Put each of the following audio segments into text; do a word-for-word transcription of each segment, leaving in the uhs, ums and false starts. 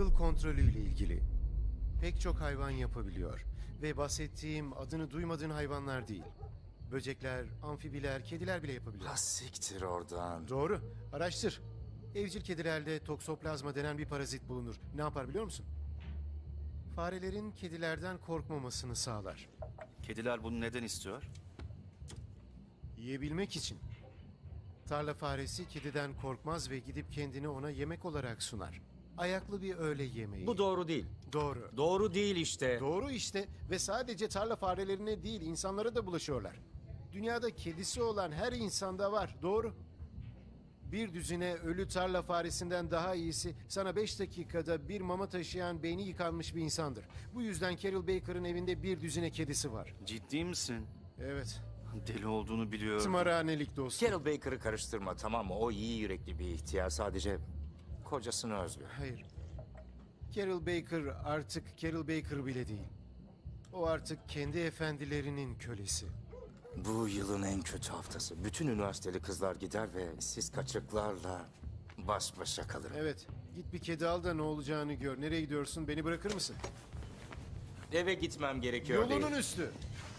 akıl kontrolüyle ilgili. Pek çok hayvan yapabiliyor. Ve bahsettiğim adını duymadığın hayvanlar değil. Böcekler, amfibiler, kediler bile yapabiliyor. Ha siktir oradan. Doğru. Araştır. Evcil kedilerde toksoplazma denen bir parazit bulunur. Ne yapar biliyor musun? Farelerin kedilerden korkmamasını sağlar. Kediler bunu neden istiyor? Yiyebilmek için. Tarla faresi kediden korkmaz ve gidip kendini ona yemek olarak sunar. Ayaklı bir öğle yemeği. Bu doğru değil. Doğru. Doğru değil işte. Doğru işte ve sadece tarla farelerine değil insanlara da bulaşıyorlar. Dünyada kedisi olan her insanda var. Doğru. Bir düzine ölü tarla faresinden daha iyisi sana beş dakikada bir mama taşıyan beyni yıkanmış bir insandır. Bu yüzden Carol Baker'ın evinde bir düzine kedisi var. Ciddi misin? Evet. Deli olduğunu biliyorum. Tımarhanelik dostum. Carol Baker'ı karıştırma, tamam mı? O iyi yürekli bir ihtiyar, sadece kocasını özlüyor. Hayır. Carol Baker artık Carol Baker bile değil. O artık kendi efendilerinin kölesi. Bu yılın en kötü haftası. Bütün üniversiteli kızlar gider ve siz kaçıklarla baş başa kalır. Evet. Git bir kedi al da ne olacağını gör. Nereye gidiyorsun? Beni bırakır mısın? Eve gitmem gerekiyor Yolunun değil. üstü.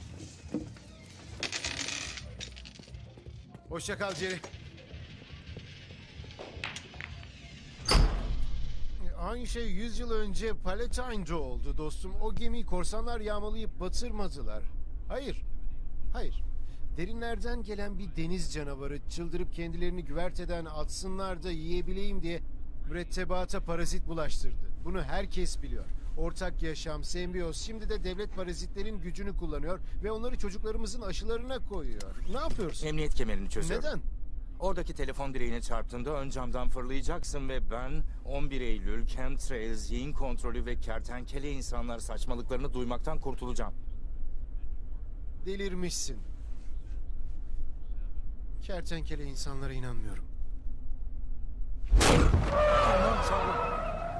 Hoşça kal Jerry. Aynı şey yüz yıl önce Palatine'de oldu dostum. O gemiyi korsanlar yağmalayıp batırmadılar. Hayır. Hayır. Derinlerden gelen bir deniz canavarı çıldırıp kendilerini güverteden atsınlar da yiyebileyim diye mürettebata parazit bulaştırdı. Bunu herkes biliyor. Ortak yaşam, sembiyoz, şimdi de devlet parazitlerin gücünü kullanıyor ve onları çocuklarımızın aşılarına koyuyor. Ne yapıyorsun? Emniyet kemerini çözüyorum. Neden? Oradaki telefon direğine çarptığında ön camdan fırlayacaksın ve ben on bir Eylül, chemtrails, yiyin kontrolü ve kertenkele insanlar saçmalıklarını duymaktan kurtulacağım. Delirmişsin. Kertenkele insanlara inanmıyorum. Aman tanrım.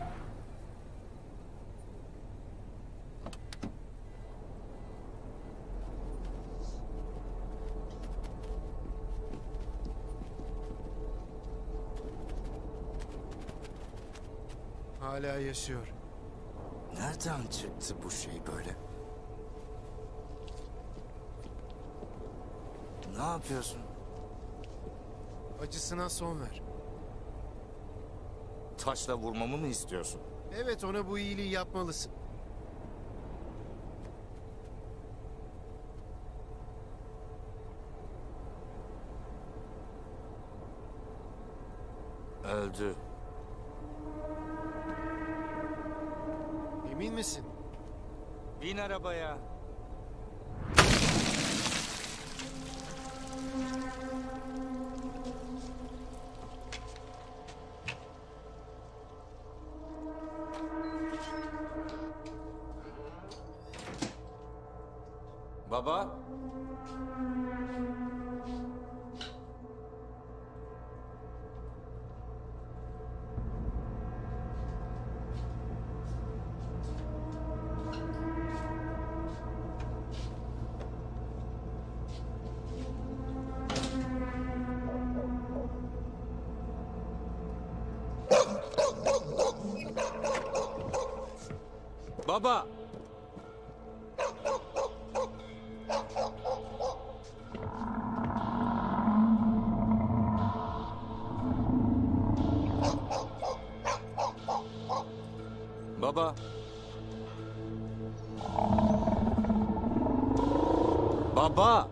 Hala yaşıyor. Nereden çıktı bu şey böyle? Ne yapıyorsun? Acısına son ver. Taşla vurmamı mı istiyorsun? Evet, ona bu iyiliği yapmalısın. Öldü. Emin misin? Bin arabaya. Baba. Baba. Baba. Baba.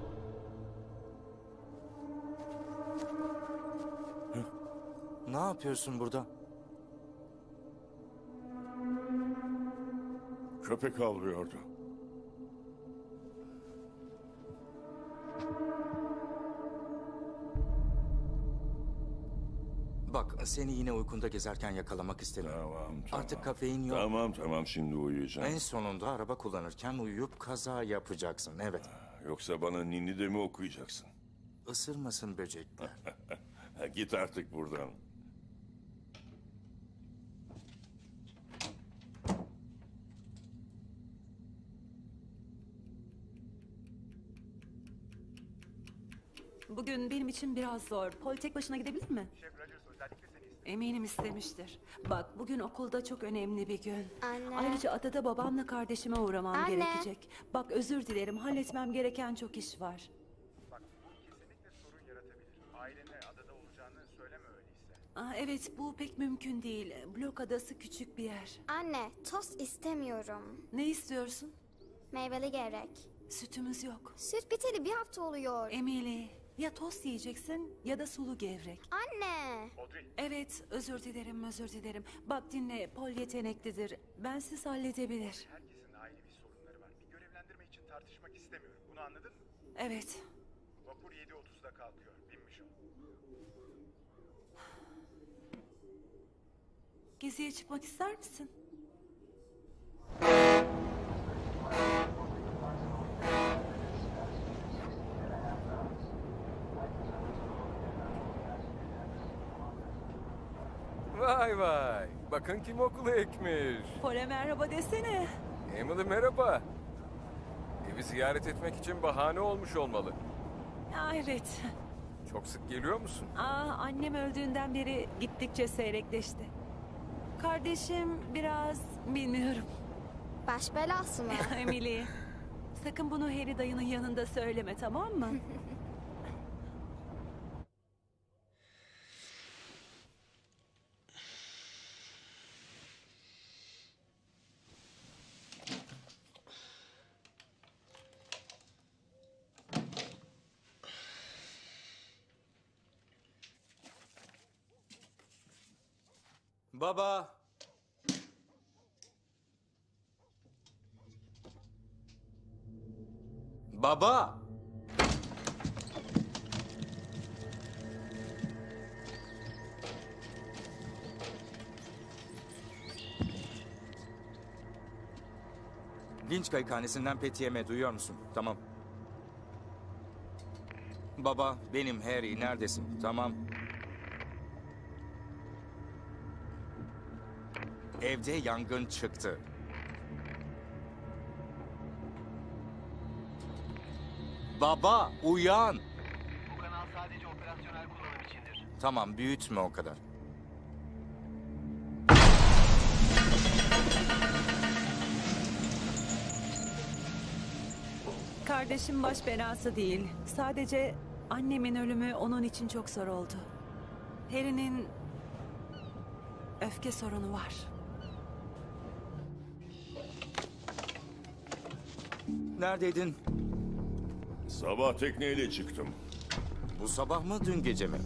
Ne yapıyorsun burada? Köpek avlıyordu. Bak, seni yine uykunda gezerken yakalamak istemiyorum. Tamam, tamam. Artık kafein yok. Tamam, tamam. Şimdi uyuyacağım. En sonunda araba kullanırken uyuyup kaza yapacaksın, evet. Yoksa bana ninni de mi okuyacaksın? Isırmasın böcekler. Git artık buradan. Bugün benim için biraz zor. Pol tek başına gidebilir mi? Şef Rogers özellikle seni istiyor. Eminim istemiştir. Bak bugün okulda çok önemli bir gün. Anne. Ayrıca adada babamla kardeşime uğramam Anne. gerekecek. Bak özür dilerim, halletmem gereken çok iş var. Bak bu kesinlikle sorun yaratabilir. Ailenle adada olacağını söyleme öyleyse. Aa, evet bu pek mümkün değil. Blok adası küçük bir yer. Anne, tost istemiyorum. Ne istiyorsun? Meyveli gevrek. Sütümüz yok. Süt biteli bir hafta oluyor. Emily, ya tost yiyeceksin ya da sulu gevrek. Anne. Audrey, Evet, özür dilerim, özür dilerim. Bak dinle, Paul yeteneklidir. Bensiz halledebilir. herkesin ailevi sorunları var. Bir görevlendirme için tartışmak istemiyorum. Bunu anladın mı? Evet. Vapur yedi otuzda kalkıyor. Binmiş ol. Geziye çıkmak ister misin? Vay vay. Bakın kim okulu ekmiş. Paul'e merhaba desene. Emily merhaba. Evi ziyaret etmek için bahane olmuş olmalı. Aa, evet. Çok sık geliyor musun? Aa, annem öldüğünden beri gittikçe seyrekleşti. Kardeşim biraz bilmiyorum. Baş belası mı? Emily, sakın bunu Harry dayının yanında söyleme, tamam mı? Baba. Baba. Linç kayıkhanesinden Petiye'me duyuyor musun? Tamam. Baba, benim Harry. Neredesin? Tamam. Evde yangın çıktı. Baba, uyan. Bu kanal sadece operasyonel kullanım içindir. Tamam, büyütme o kadar. Kardeşim baş belası değil. Sadece annemin ölümü onun için çok zor oldu. Harry'nin öfke sorunu var. Neredeydin? Sabah tekneyle çıktım. Bu sabah mı, dün gece mi?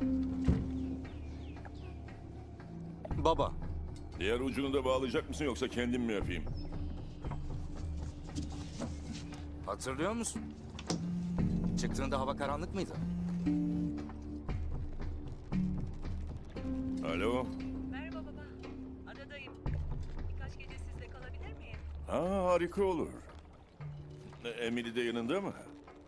Baba, Diğer ucunu da bağlayacak mısın yoksa kendim mi yapayım? hatırlıyor musun? Çıktığında hava karanlık mıydı? Alo? Merhaba baba. Adadayım. Birkaç gece sizde kalabilir miyim? Ha, harika olur. E, Emily de yanında mı?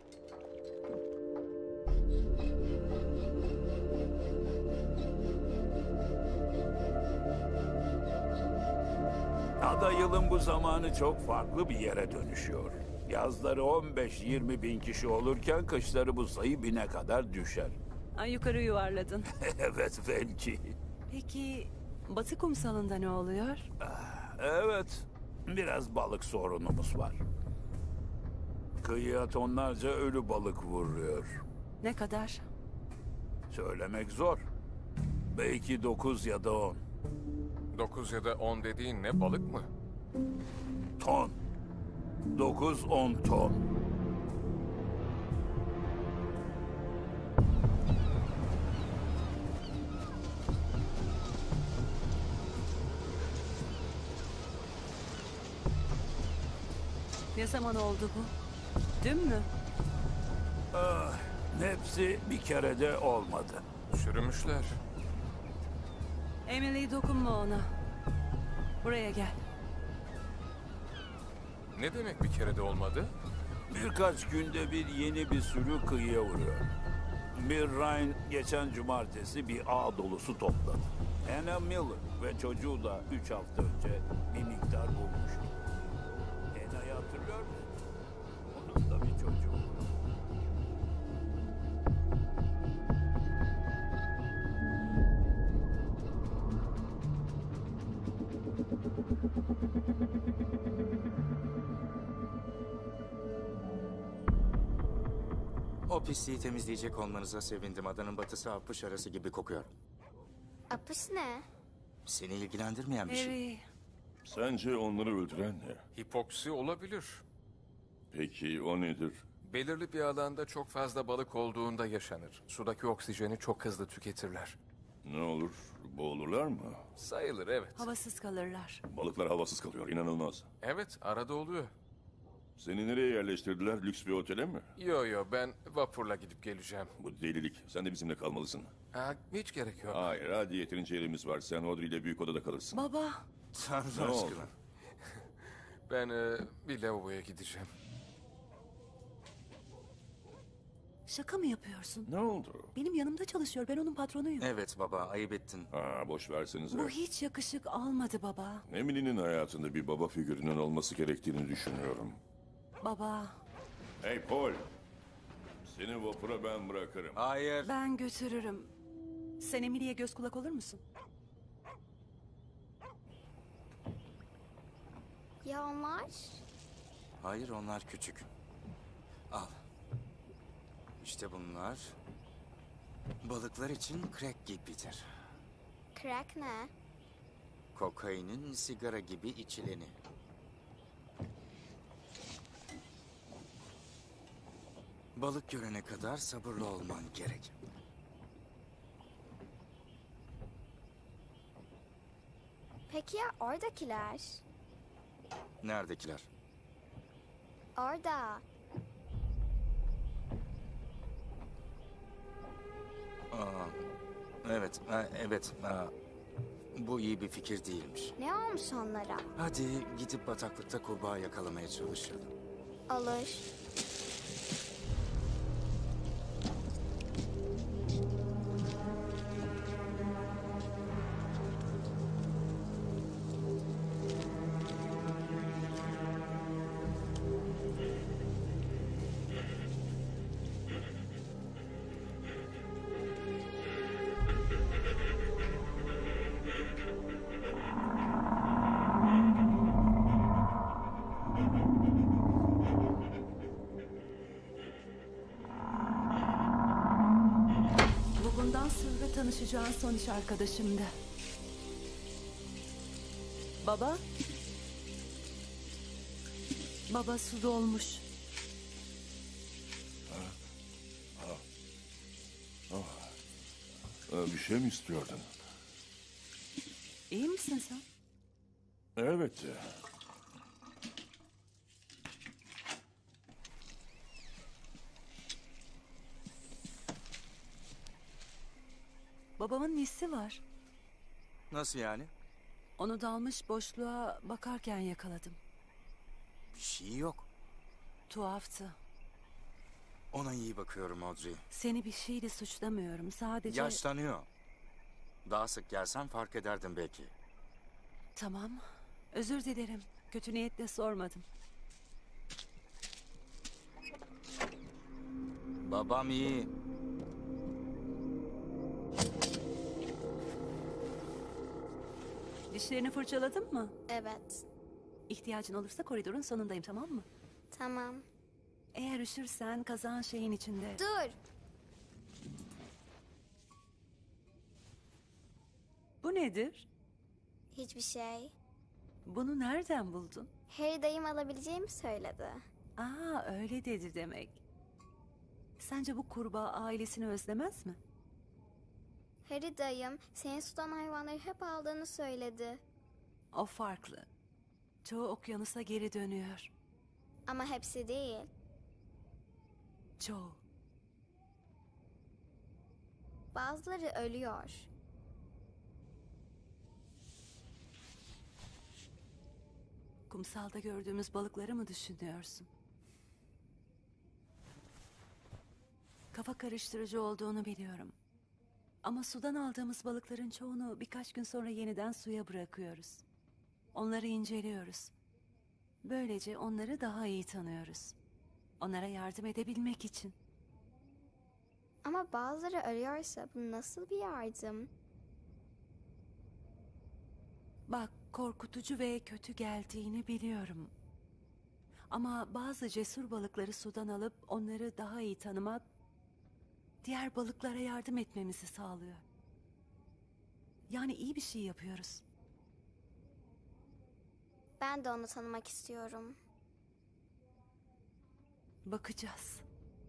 Ada yılın bu zamanı çok farklı bir yere dönüşüyor. Yazları on beş yirmi bin kişi olurken kışları bu sayı bine kadar düşer. Ay, yukarı yuvarladın. Evet belki. Peki Batı kumsalında ne oluyor? Evet, biraz balık sorunumuz var. Kıyıya tonlarca ölü balık vuruyor. Ne kadar? Söylemek zor. Belki dokuz ya da on. Dokuz ya da on dediğin ne, balık mı? Ton. Dokuz on ton. Ne zaman oldu bu? Dün mü? Ah, hepsi bir kerede olmadı. Çürümüşler. Emily, dokunma ona. Buraya gel. Ne demek bir kere de olmadı? Birkaç günde bir yeni bir sürü kıyıya vuruyor. Bir Ryan geçen cumartesi bir ağ dolusu topladı. Anna Miller ve çocuğu da üç hafta önce bir miktar bulmuştu. Anna'yı hatırlıyor musun? Onun da bir çocuğu var. O pisliği temizleyecek olmanıza sevindim. Adanın batısı apış arası gibi kokuyor. Apış ne? Seni ilgilendirmeyen bir şey. Harry, Sence onları öldüren ne? Hipoksi olabilir. Peki o nedir? Belirli bir alanda çok fazla balık olduğunda yaşanır. Sudaki oksijeni çok hızlı tüketirler. Ne olur? Boğulurlar mı? Sayılır, evet. havasız kalırlar. Balıklar havasız kalıyor. İnanılmaz. Evet, arada oluyor. Seni nereye yerleştirdiler? Lüks bir otele mi? Yo yo, ben vapurla gidip geleceğim. Bu delilik. Sen de bizimle kalmalısın. Ha, hiç gerek yok. Hayır, hadi yeterince yerimiz var. Sen Audrey ile büyük odada kalırsın. Baba, Tanrı Ne oldu? aşkına. Ben e, bir lavaboya gideceğim. şaka mı yapıyorsun? Ne oldu? Benim yanımda çalışıyor. Ben onun patronuyum. Evet baba, ayıp ettin. Ha, boş versenize. Bu hiç yakışık almadı baba. Emily'nin hayatında bir baba figürünün olması gerektiğini düşünüyorum. Baba, Hey Paul. Seni vapura ben bırakırım. Hayır. ben götürürüm. Sen Emily'ye göz kulak olur musun? Ya onlar? Hayır, onlar küçük. Al. İşte bunlar. Balıklar için crack gibidir. Crack ne? Kokainin sigara gibi içileni. Balık görene kadar sabırlı olman gerek. Peki ya oradakiler? Neredekiler? Orada. Aa, evet, ha, evet. Ha, bu iyi bir fikir değilmiş. Ne olmuş onlara? Hadi gidip bataklıkta kurbağa yakalamaya çalışalım. Olur. Bu bundan sonra tanışacağın son iş arkadaşımdı. Baba? Baba, su dolmuş. Ee, bir şey mi istiyordun? İyi misin sen? Evet. Babamın nesi var? Nasıl yani? Onu dalmış boşluğa bakarken yakaladım. Bir şey yok. Tuhaftı. Ona iyi bakıyorum Audrey. Seni bir şeyle suçlamıyorum. Sadece... Yaşlanıyor. Daha sık gelsen fark ederdim belki. Tamam. Özür dilerim. Kötü niyetle sormadım. Babam iyi. Dişlerini fırçaladın mı? Evet. İhtiyacın olursa koridorun sonundayım, tamam mı? Tamam. Eğer üşürsen kazağın şeyin içinde. Dur. Bu nedir? Hiçbir şey. Bunu nereden buldun? Harry dayım alabileceğimi söyledi. Aa, öyle dedi demek. Sence bu kurbağa ailesini özlemez mi? Harry dayım senin sudan hayvanları hep aldığını söyledi. O farklı. Çoğu okyanusa geri dönüyor. Ama hepsi değil. Çoğu. Bazıları ölüyor. Kumsalda gördüğümüz balıkları mı düşünüyorsun? Kafa karıştırıcı olduğunu biliyorum. Ama sudan aldığımız balıkların çoğunu birkaç gün sonra yeniden suya bırakıyoruz. Onları inceliyoruz. Böylece onları daha iyi tanıyoruz. Onlara yardım edebilmek için. Ama bazıları ölüyorsa bu nasıl bir yardım? Bak, korkutucu ve kötü geldiğini biliyorum. Ama bazı cesur balıkları sudan alıp onları daha iyi tanımak diğer balıklara yardım etmemizi sağlıyor. Yani iyi bir şey yapıyoruz. Ben de onu tanımak istiyorum. Bakacağız.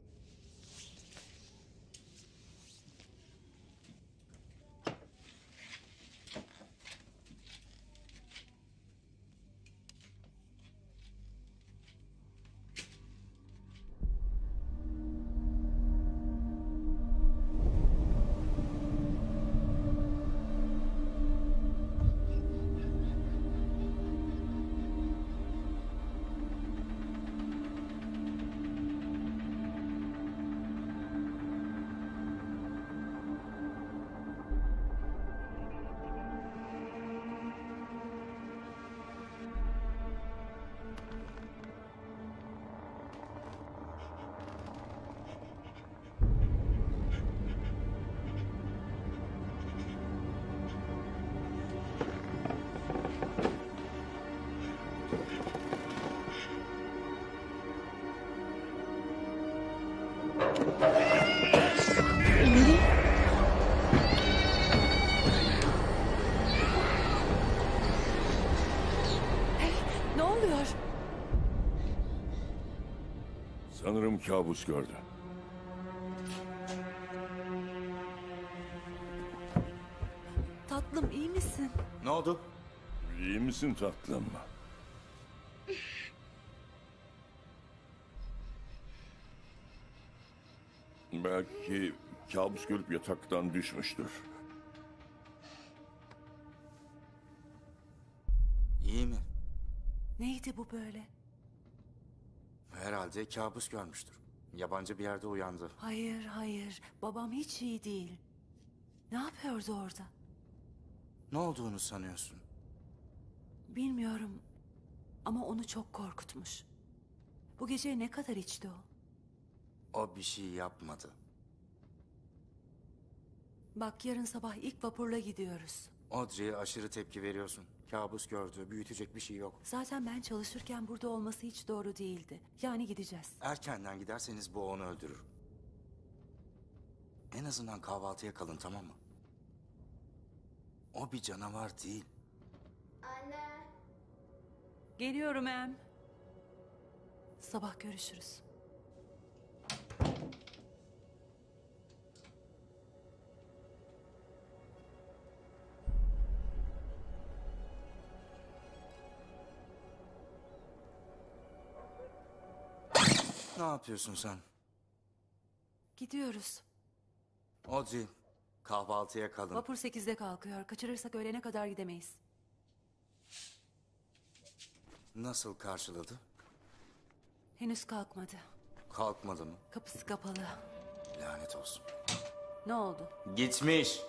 Ne oluyor? Sanırım kabus gördü. Tatlım, iyi misin? Ne oldu? İyi misin tatlım? Belki kabus görüp yataktan düşmüştür. İyi mi? Neydi bu böyle? Herhalde kabus görmüştür. Yabancı bir yerde uyandı. Hayır, hayır. Babam hiç iyi değil. Ne yapıyordu orada? Ne olduğunu sanıyorsun? Bilmiyorum. Ama onu çok korkutmuş. Bu gece ne kadar içti o? O bir şey yapmadı. Bak, yarın sabah ilk vapurla gidiyoruz. Audrey'e aşırı tepki veriyorsun. Kabus gördü, büyütecek bir şey yok. Zaten ben çalışırken burada olması hiç doğru değildi. Yani gideceğiz. Erkenden giderseniz bu onu öldürür. En azından kahvaltıya kalın, tamam mı? O bir canavar değil. Anne. Geliyorum em. Sabah görüşürüz. Ne yapıyorsun sen? Gidiyoruz. Audrey, kahvaltıya kalın. Vapur sekizde kalkıyor. Kaçırırsak öğlene kadar gidemeyiz. Nasıl karşıladı? Henüz kalkmadı. Kalkmadı mı? Kapısı kapalı. Lanet olsun. Ne oldu? Gitmiş.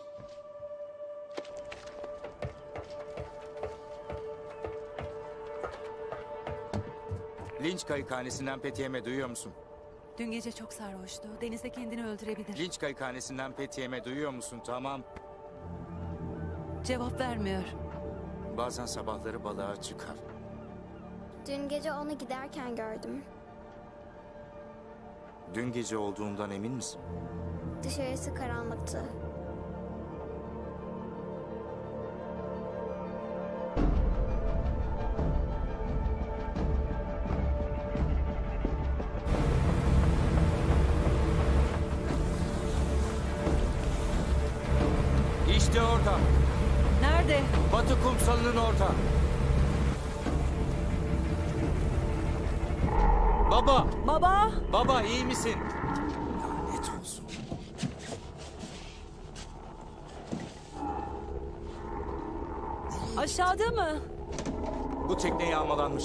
Linç kayıkhanesinden Petiyem'e duyuyor musun? Dün gece çok sarhoştu. Denizde kendini öldürebilir. Linç kayıkhanesinden Petiyem'e duyuyor musun? Tamam. Cevap vermiyor. Bazen sabahları balığa çıkar. Dün gece onu giderken gördüm. Dün gece olduğundan emin misin? Dışarısı karanlıktı. İşte orada. Nerede? Batı kumsalının orada. Baba! Baba! Baba, iyi misin? Lanet olsun. Aşağıda mı? Bu tekne yağmalanmış.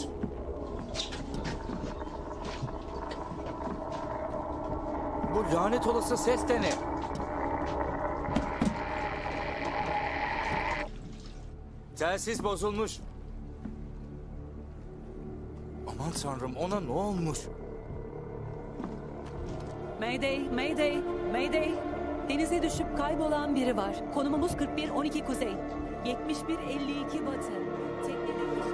Bu lanet olası ses de ne? Telsiz bozulmuş. Aman tanrım, ona ne olmuş? Mayday, Mayday, Mayday. Denize düşüp kaybolan biri var. Konumumuz kırk bir on iki kuzey. yetmiş bir elli iki batı. Teknedeki...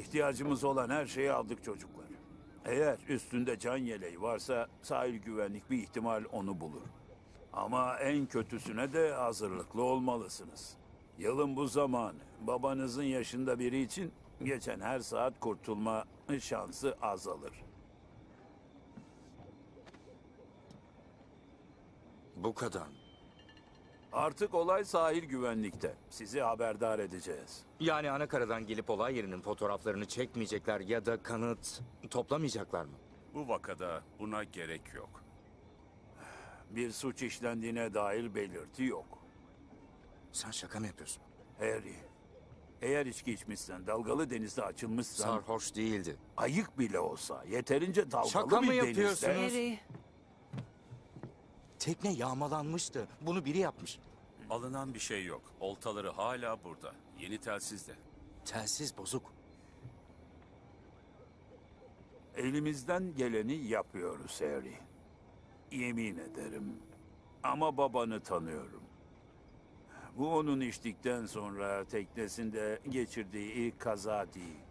İhtiyacımız olan her şeyi aldık çocuklar. Eğer üstünde can yeleği varsa sahil güvenlik bir ihtimal onu bulur. Ama en kötüsüne de hazırlıklı olmalısınız. Yılın bu zamanı babanızın yaşında biri için geçen her saat kurtulma şansı azalır. Bu kadar. Artık olay sahil güvenlikte. Sizi haberdar edeceğiz. Yani Anakaradan gelip olay yerinin fotoğraflarını çekmeyecekler ya da kanıt toplamayacaklar mı? Bu vakada buna gerek yok. Bir suç işlendiğine dair belirti yok. Sen şaka mı yapıyorsun? Harry, eğer içki içmişsen, dalgalı denizde açılmışsan... Sarhoş değildi. Ayık bile olsa, yeterince dalgalı Şaka bir mı denizde... yapıyorsunuz? Harry, Tekne yağmalanmıştı. Bunu biri yapmış. Alınan bir şey yok. Oltaları hala burada. Yeni telsizde. Telsiz bozuk. Elimizden geleni yapıyoruz Harry. Yemin ederim. Ama babanı tanıyorum. Bu onun içtikten sonra teknesinde geçirdiği ilk kaza değil.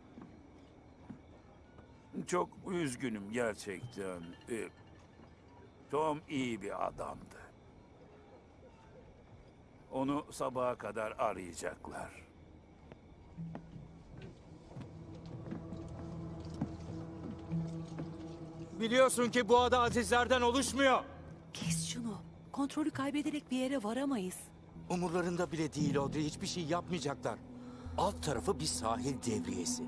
Çok üzgünüm gerçekten. Ee, Tom iyi bir adamdı. Onu sabaha kadar arayacaklar. Biliyorsun ki bu ada azizlerden oluşmuyor. kes şunu. Kontrolü kaybederek bir yere varamayız. Umurlarında bile değil Audrey. Hiçbir şey yapmayacaklar. Alt tarafı bir sahil devriyesi.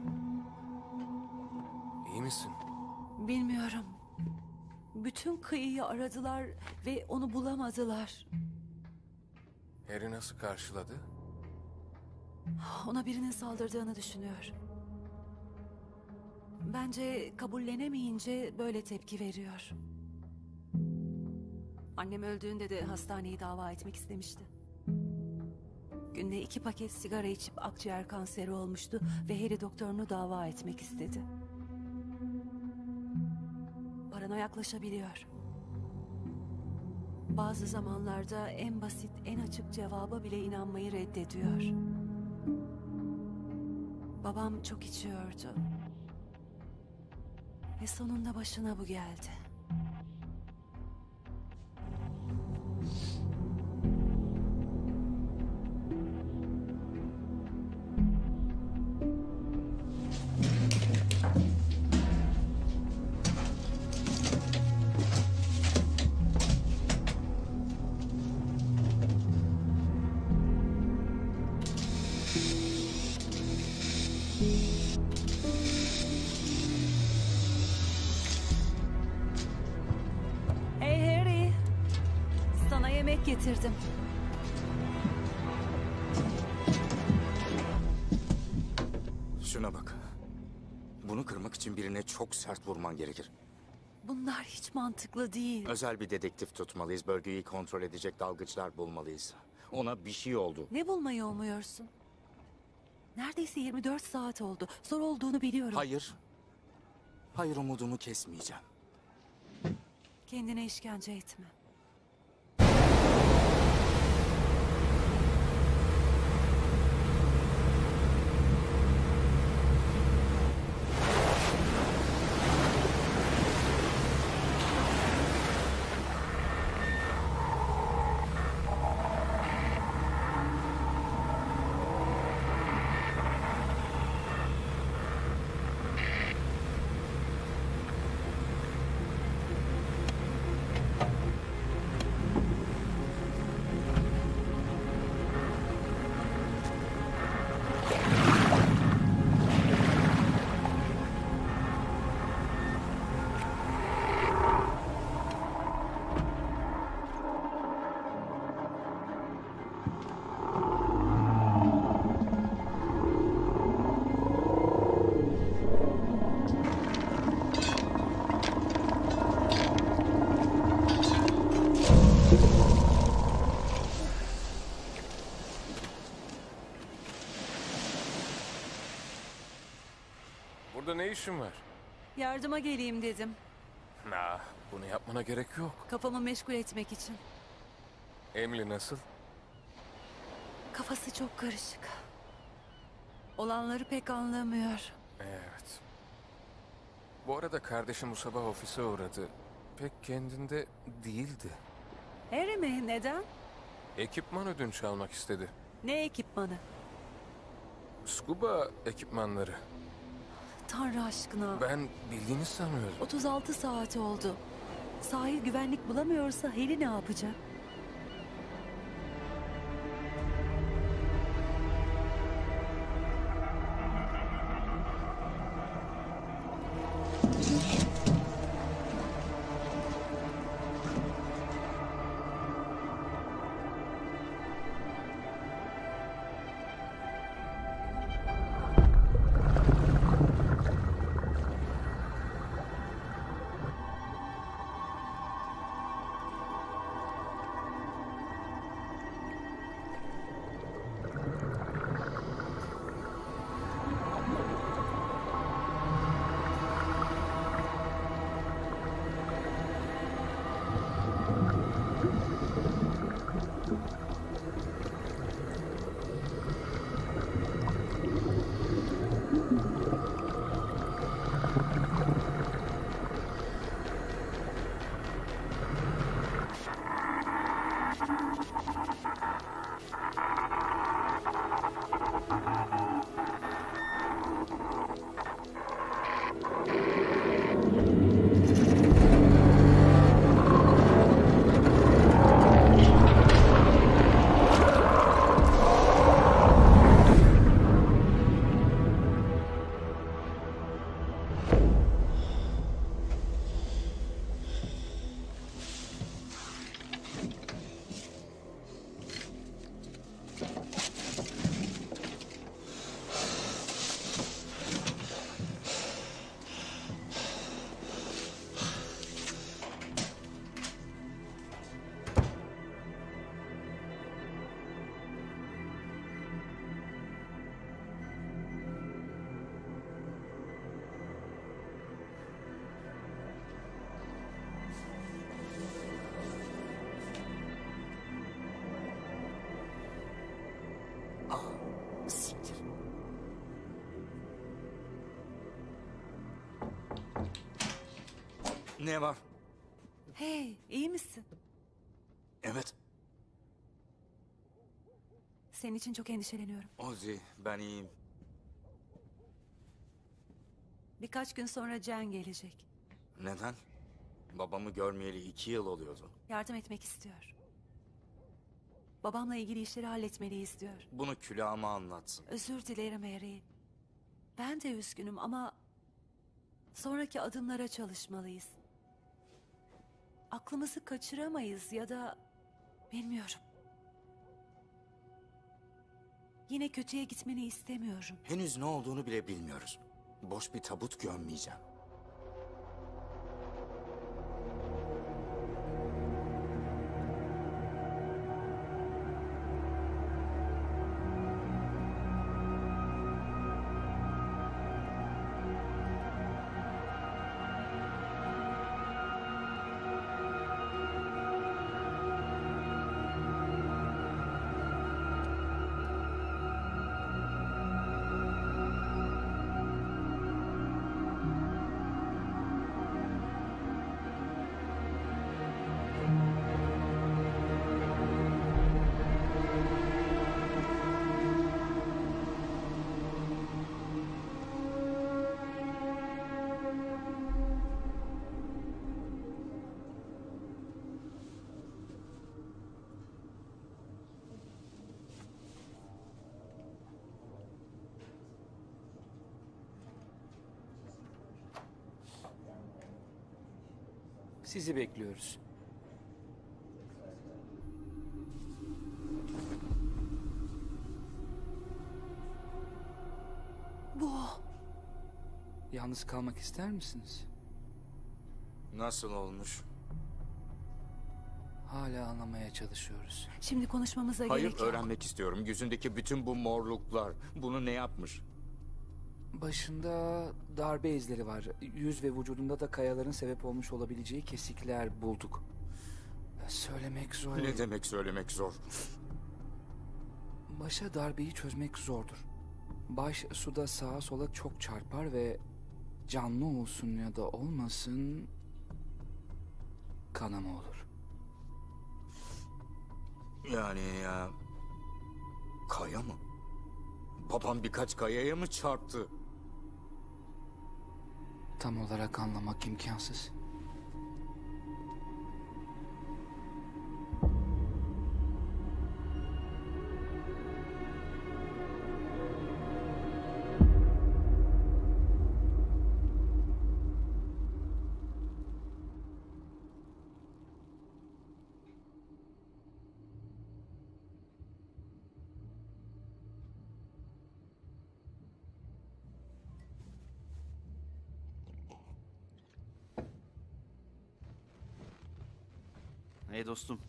İyi misin? Bilmiyorum. Bütün kıyıyı aradılar ve onu bulamadılar. Harry nasıl karşıladı? Ona birinin saldırdığını düşünüyor. Bence kabullenemeyince böyle tepki veriyor. Annem öldüğünde de hastaneyi dava etmek istemişti. Günde iki paket sigara içip akciğer kanseri olmuştu ve Harry doktorunu dava etmek istedi. Paranoyaklaşabiliyor. Bazı zamanlarda en basit, en açık cevaba bile inanmayı reddediyor. Babam çok içiyordu. Ve sonunda başına bu geldi. Hey Harry, sana yemek getirdim. Şuna bak. Bunu kırmak için birine çok sert vurman gerekir. Bunlar hiç mantıklı değil. Özel bir dedektif tutmalıyız. Bölgeyi kontrol edecek dalgıçlar bulmalıyız. Ona bir şey oldu. Ne bulmayı umuyorsun? Neredeyse yirmi dört saat oldu. Zor olduğunu biliyorum. Hayır. Hayır, umudumu kesmeyeceğim. Kendine işkence etme. Burada ne işin var? Yardıma geleyim dedim. Nah, bunu yapmana gerek yok. Kafamı meşgul etmek için. Emily nasıl? Kafası çok karışık. Olanları pek anlamıyor. Evet. Bu arada kardeşim bu sabah ofise uğradı. Pek kendinde değildi. Harry mi? Neden? Ekipman ödünç almak istedi. Ne ekipmanı? Scuba ekipmanları. Tanrı aşkına. Ben bildiğini sanıyordum. otuz altı saat oldu. Sahil güvenlik bulamıyorsa Harry ne yapacak? Siktir. Ne var? Hey, iyi misin? Evet. Senin için çok endişeleniyorum. Ozzy, ben iyiyim. Birkaç gün sonra Jen gelecek. Neden? Babamı görmeyeli iki yıl oluyordu. Yardım etmek istiyor. Babamla ilgili işleri halletmeliyiz diyor. Bunu külahıma anlatsın. Özür dilerim Harry. Ben de üzgünüm ama... sonraki adımlara çalışmalıyız. Aklımızı kaçıramayız ya da... bilmiyorum. Yine kötüye gitmeni istemiyorum. Henüz ne olduğunu bile bilmiyoruz. Boş bir tabut gömmeyeceğim. Sizi bekliyoruz. Bu. Yalnız kalmak ister misiniz? Nasıl olmuş? Hala anlamaya çalışıyoruz. Şimdi konuşmamıza Hayır, gerek yok. öğrenmek istiyorum. Yüzündeki bütün bu morluklar. Bunu ne yapmış? Başında darbe izleri var. Yüz ve vücudunda da kayaların sebep olmuş olabileceği kesikler bulduk. Söylemek zor. Ne demek söylemek zor? Başa darbeyi çözmek zordur. Baş suda sağa sola çok çarpar ve canlı olsun ya da olmasın kanama olur. Yani ya... Kaya mı? Babam birkaç kayaya mı çarptı? Tam olarak anlamak imkansız. Hey dostum.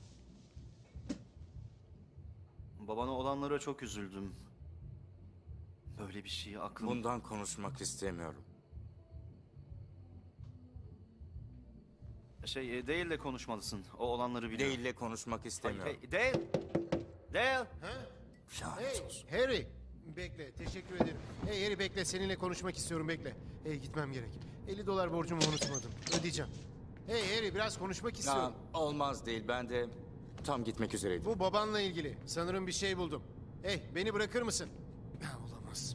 Babana olanlara çok üzüldüm. Böyle bir şeyi aklım... Bundan konuşmak istemiyorum. Şey, e, Dale'le konuşmalısın. O olanları biliyor. Dale'le konuşmak istemiyorum. Hey, Dale! Dale! Hey Harry, bekle, teşekkür ederim. Hey Harry bekle, seninle konuşmak istiyorum, bekle. Hey, gitmem gerek. elli dolar borcumu unutmadım, ödeyeceğim. Hey Harry, biraz konuşmak istiyorum. Ha, olmaz değil, ben de tam gitmek üzereydim. Bu babanla ilgili, sanırım bir şey buldum. Hey, beni bırakır mısın? Ha, olamaz.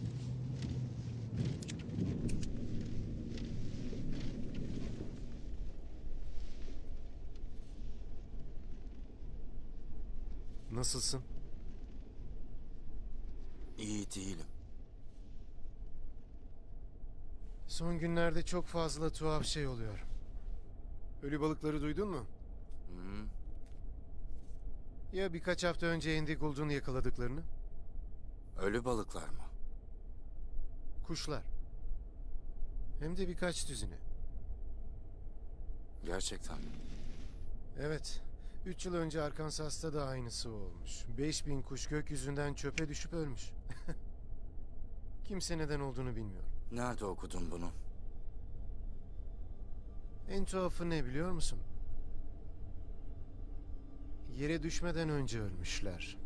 Nasılsın? İyi değilim. Son günlerde çok fazla tuhaf şey oluyor. Ölü balıkları duydun mu? Hı. Ya birkaç hafta önce Andy Gould'un yakaladıklarını? Ölü balıklar mı? Kuşlar. Hem de birkaç düzine. Gerçekten mi? Evet. Üç yıl önce Arkansas'ta da aynısı olmuş. Beş bin kuş gökyüzünden çöpe düşüp ölmüş. Kimse neden olduğunu bilmiyor. Nerede okudun bunu? En tuhafı ne biliyor musun? Yere düşmeden önce ölmüşler.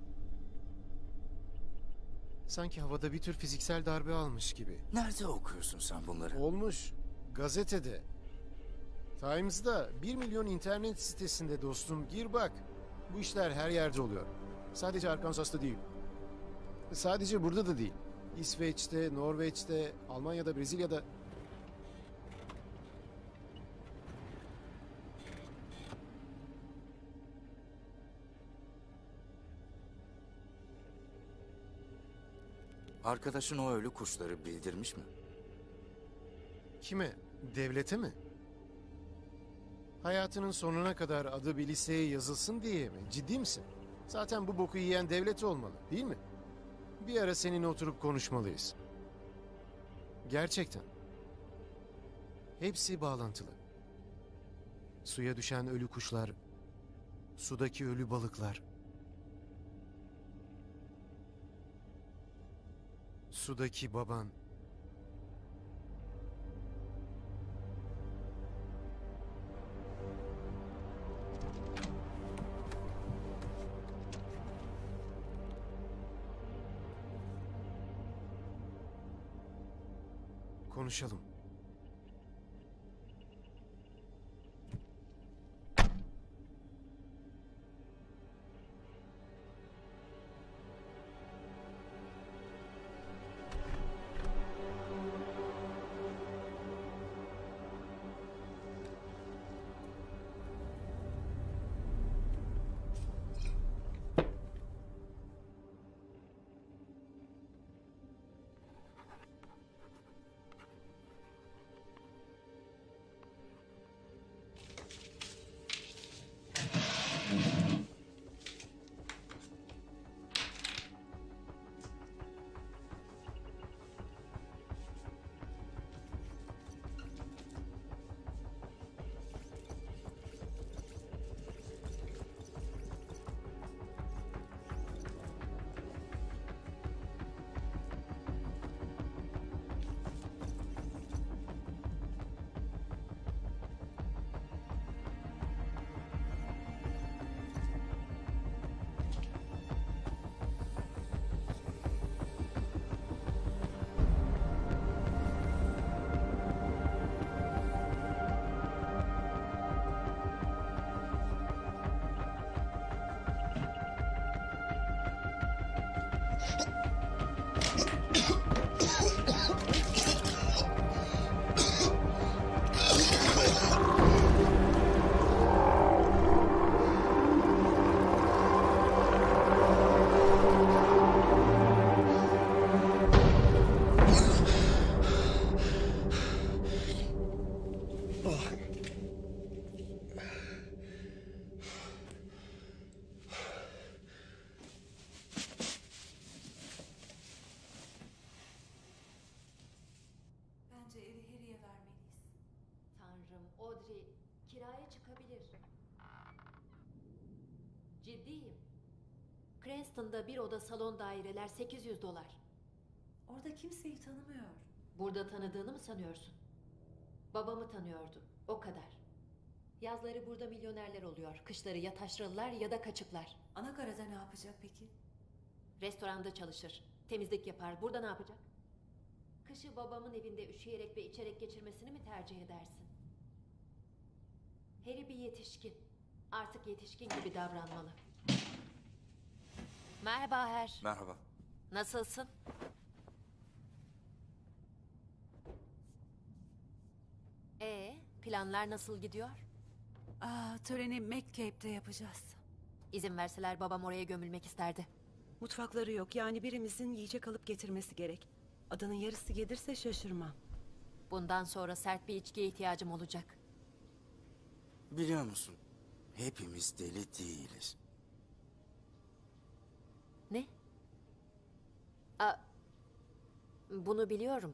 Sanki havada bir tür fiziksel darbe almış gibi. Nerede okuyorsun sen bunları? Olmuş. Gazetede. Times'da bir milyon internet sitesinde dostum. Gir bak. Bu işler her yerde oluyor. Sadece Arkansas'ta değil. Sadece burada da değil. İsveç'te, Norveç'te, Almanya'da, Brezilya'da. Arkadaşın o ölü kuşları bildirmiş mi? Kime? Devlete mi? Hayatının sonuna kadar adı bir listeye yazılsın diye mi? Ciddi misin? Zaten bu boku yiyen devlet olmalı, değil mi? Bir ara seninle oturup konuşmalıyız. Gerçekten. Hepsi bağlantılı. Suya düşen ölü kuşlar, sudaki ölü balıklar, sudaki baban. Konuşalım. Boston'da bir oda salon daireler sekiz yüz dolar. Orada kimseyi tanımıyor. Burada tanıdığını mı sanıyorsun? Babamı tanıyordu. O kadar. Yazları burada milyonerler oluyor. Kışları ya taşralılar ya da kaçıklar. Anakara'da ne yapacak peki? Restoranda çalışır. Temizlik yapar. Burada ne yapacak? Kışı babamın evinde üşüyerek ve içerek geçirmesini mi tercih edersin? Harry bir yetişkin. Artık yetişkin gibi davranmalı. Merhaba Her. Merhaba. Nasılsın? Ee, planlar nasıl gidiyor? Aa, töreni McCabe'de yapacağız. İzin verseler babam oraya gömülmek isterdi. Mutfakları yok, yani birimizin yiyecek alıp getirmesi gerek. Adanın yarısı gelirse şaşırmam. Bundan sonra sert bir içkiye ihtiyacım olacak. Biliyor musun? Hepimiz deli değiliz. Ne? Aa, bunu biliyorum.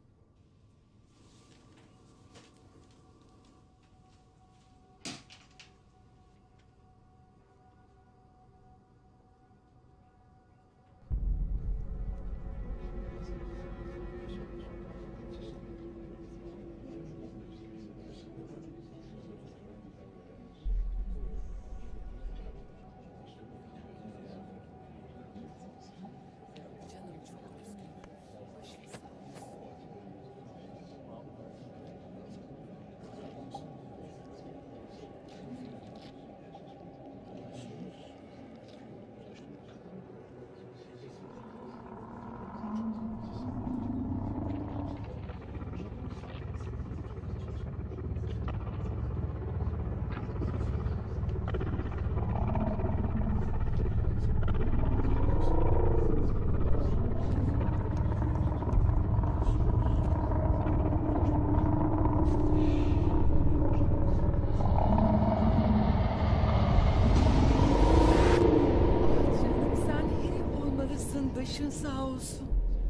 Başın sağ olsun.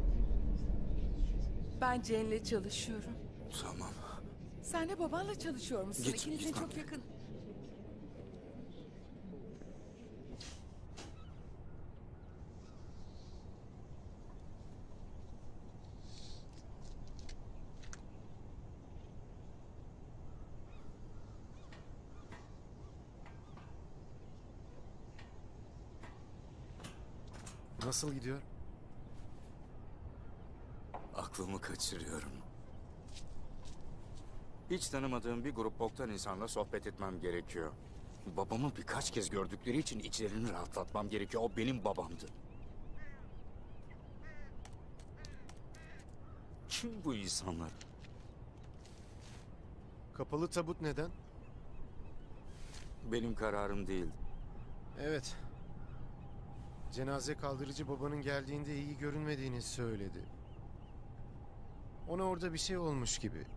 Ben Jen'le çalışıyorum. Tamam. Sen de babanla çalışıyor musun? Git, İkinizin git çok anne. yakın. Nasıl gidiyor? Aklımı kaçırıyorum. Hiç tanımadığım bir grup boktan insanla sohbet etmem gerekiyor. Babamı birkaç kez gördükleri için içlerini rahatlatmam gerekiyor. O benim babamdı. Kim bu insanlar? Kapalı tabut neden? Benim kararım değil. Evet. Cenaze kaldırıcı babanın geldiğinde iyi görünmediğini söyledi. Ona orada bir şey olmuş gibi.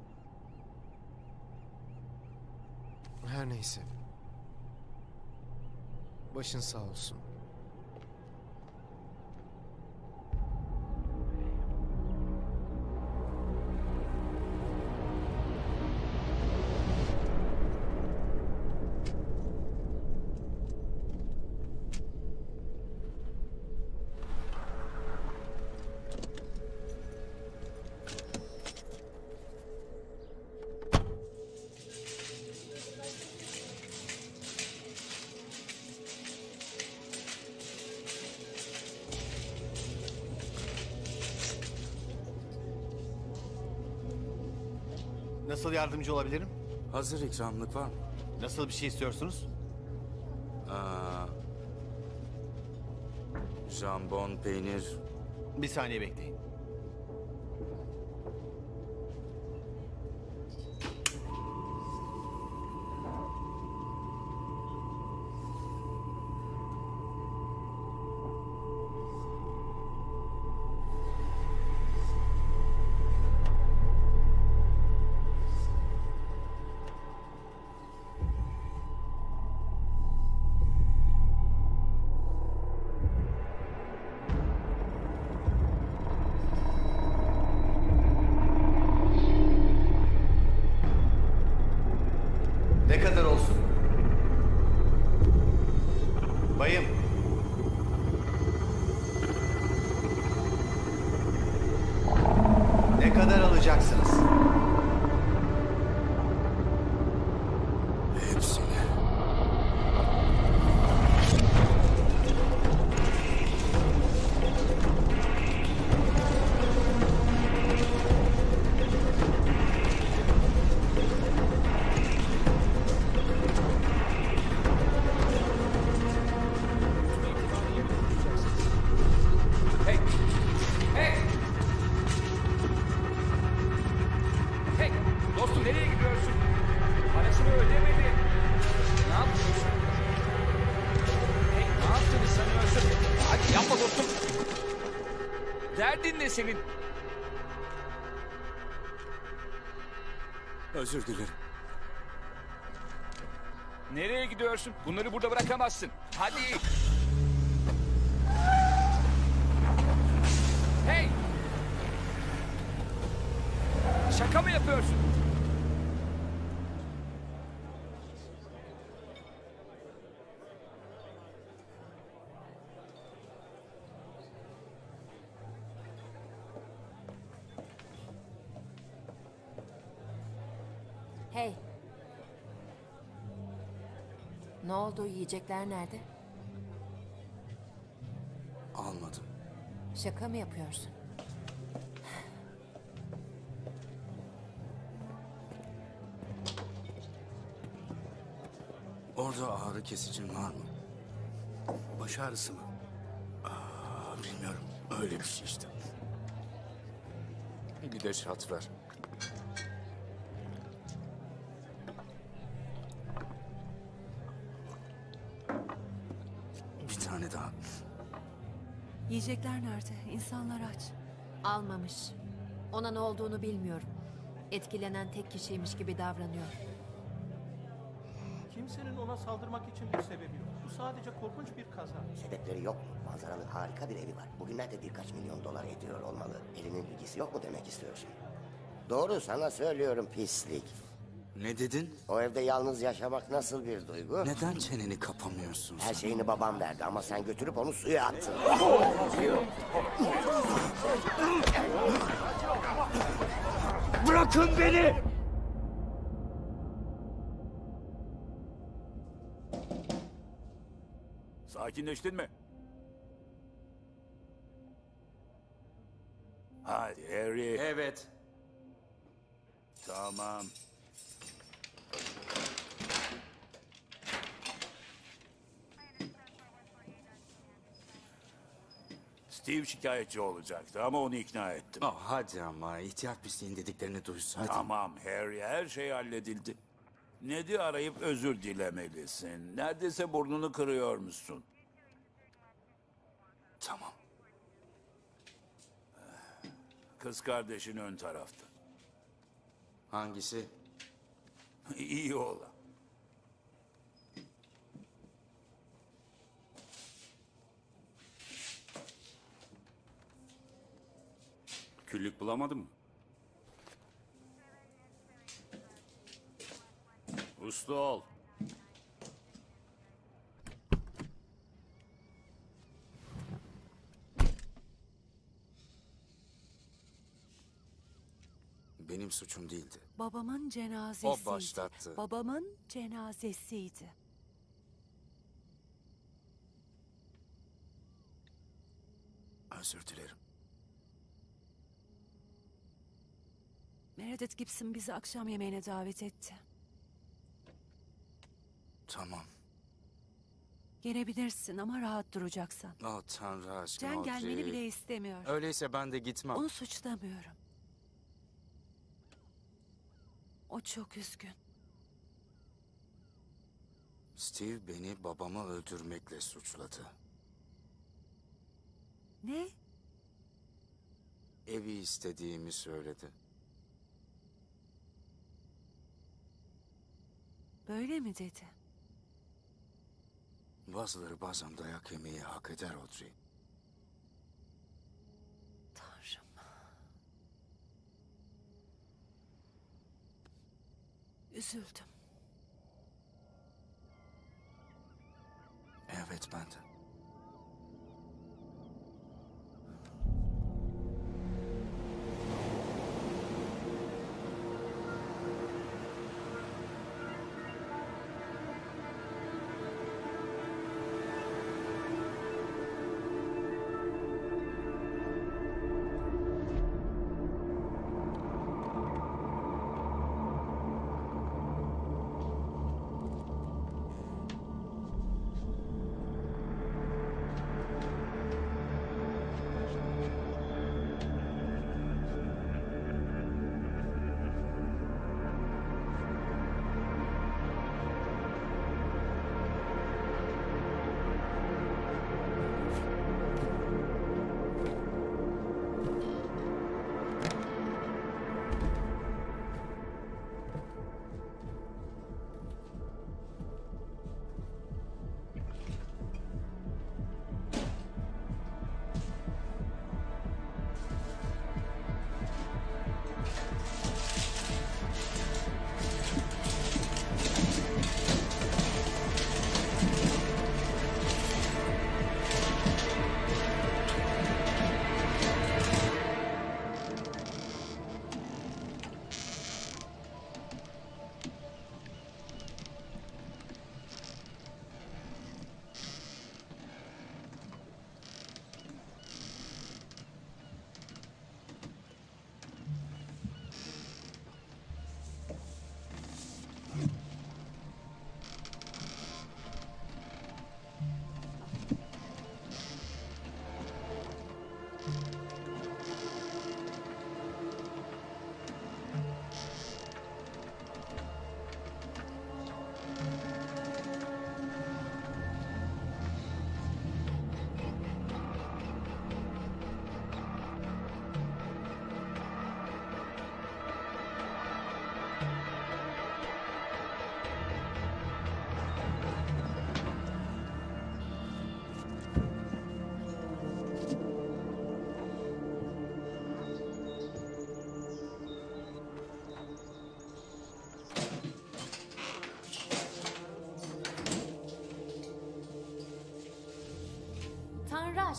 Her neyse. Başın sağ olsun. Nasıl yardımcı olabilirim? Hazır ikramlık var mı? Nasıl bir şey istiyorsunuz? Aa, jambon, peynir. Bir saniye bekleyin. Derdin ne senin? Özür dilerim. Nereye gidiyorsun? Bunları burada bırakamazsın. Hadi. Hey! Şaka mı yapıyorsun? Hey. Ne oldu? Yiyecekler nerede? Almadım. Şaka mı yapıyorsun? Orada ağrı kesicin var mı? Baş ağrısı mı? Aa, bilmiyorum. Öyle bir şey işte. Bir de şat ver. Bir tane daha. Yiyecekler nerede? İnsanlar aç. Almamış. Ona ne olduğunu bilmiyorum. Etkilenen tek kişiymiş gibi davranıyor. Kimsenin ona saldırmak için bir sebebi yok. Bu sadece korkunç bir kaza. Sebepleri yok mu? Manzaralı harika bir evi var. Bugünlerde birkaç milyon dolar ediyor olmalı. Elinin ilgisi yok mu demek istiyorsun? Doğru sana söylüyorum pislik. Ne dedin? O evde yalnız yaşamak nasıl bir duygu? Neden çeneni kapamıyorsun Her şeyini babam verdi ama sen götürüp onu suya attın. Bırakın beni! Sakinleştin mi? Hadi Harry. Evet. Tamam. Steve şikayetçi olacaktı ama onu ikna ettim. Oh, hadi ama ihtiyat pisliğin dediklerini duysaydım. Tamam Harry, her şey halledildi. Ned'i arayıp özür dilemelisin. Neredeyse burnunu kırıyormuşsun. Tamam. Kız kardeşin ön tarafta. Hangisi? İyi olan. Küllük bulamadın mı? Uslu ol. Benim suçum değildi. Babamın cenazesiydi. O başlattı. Babamın cenazesiydi. Özür dilerim. Meredith Gibson bizi akşam yemeğine davet etti. Tamam. Gelebilirsin ama rahat duracaksan. Oh Tanrı aşkına Jen Audrey. gelmeni bile istemiyor. Öyleyse ben de gitmem. Onu suçlamıyorum. O çok üzgün. Steve beni babamı öldürmekle suçladı. Ne? Evi istediğimi söyledi. Böyle mi dedi? Bazıları bazen dayak yemeyi hak eder Audrey. Tanrım. Üzüldüm. Evet ben de.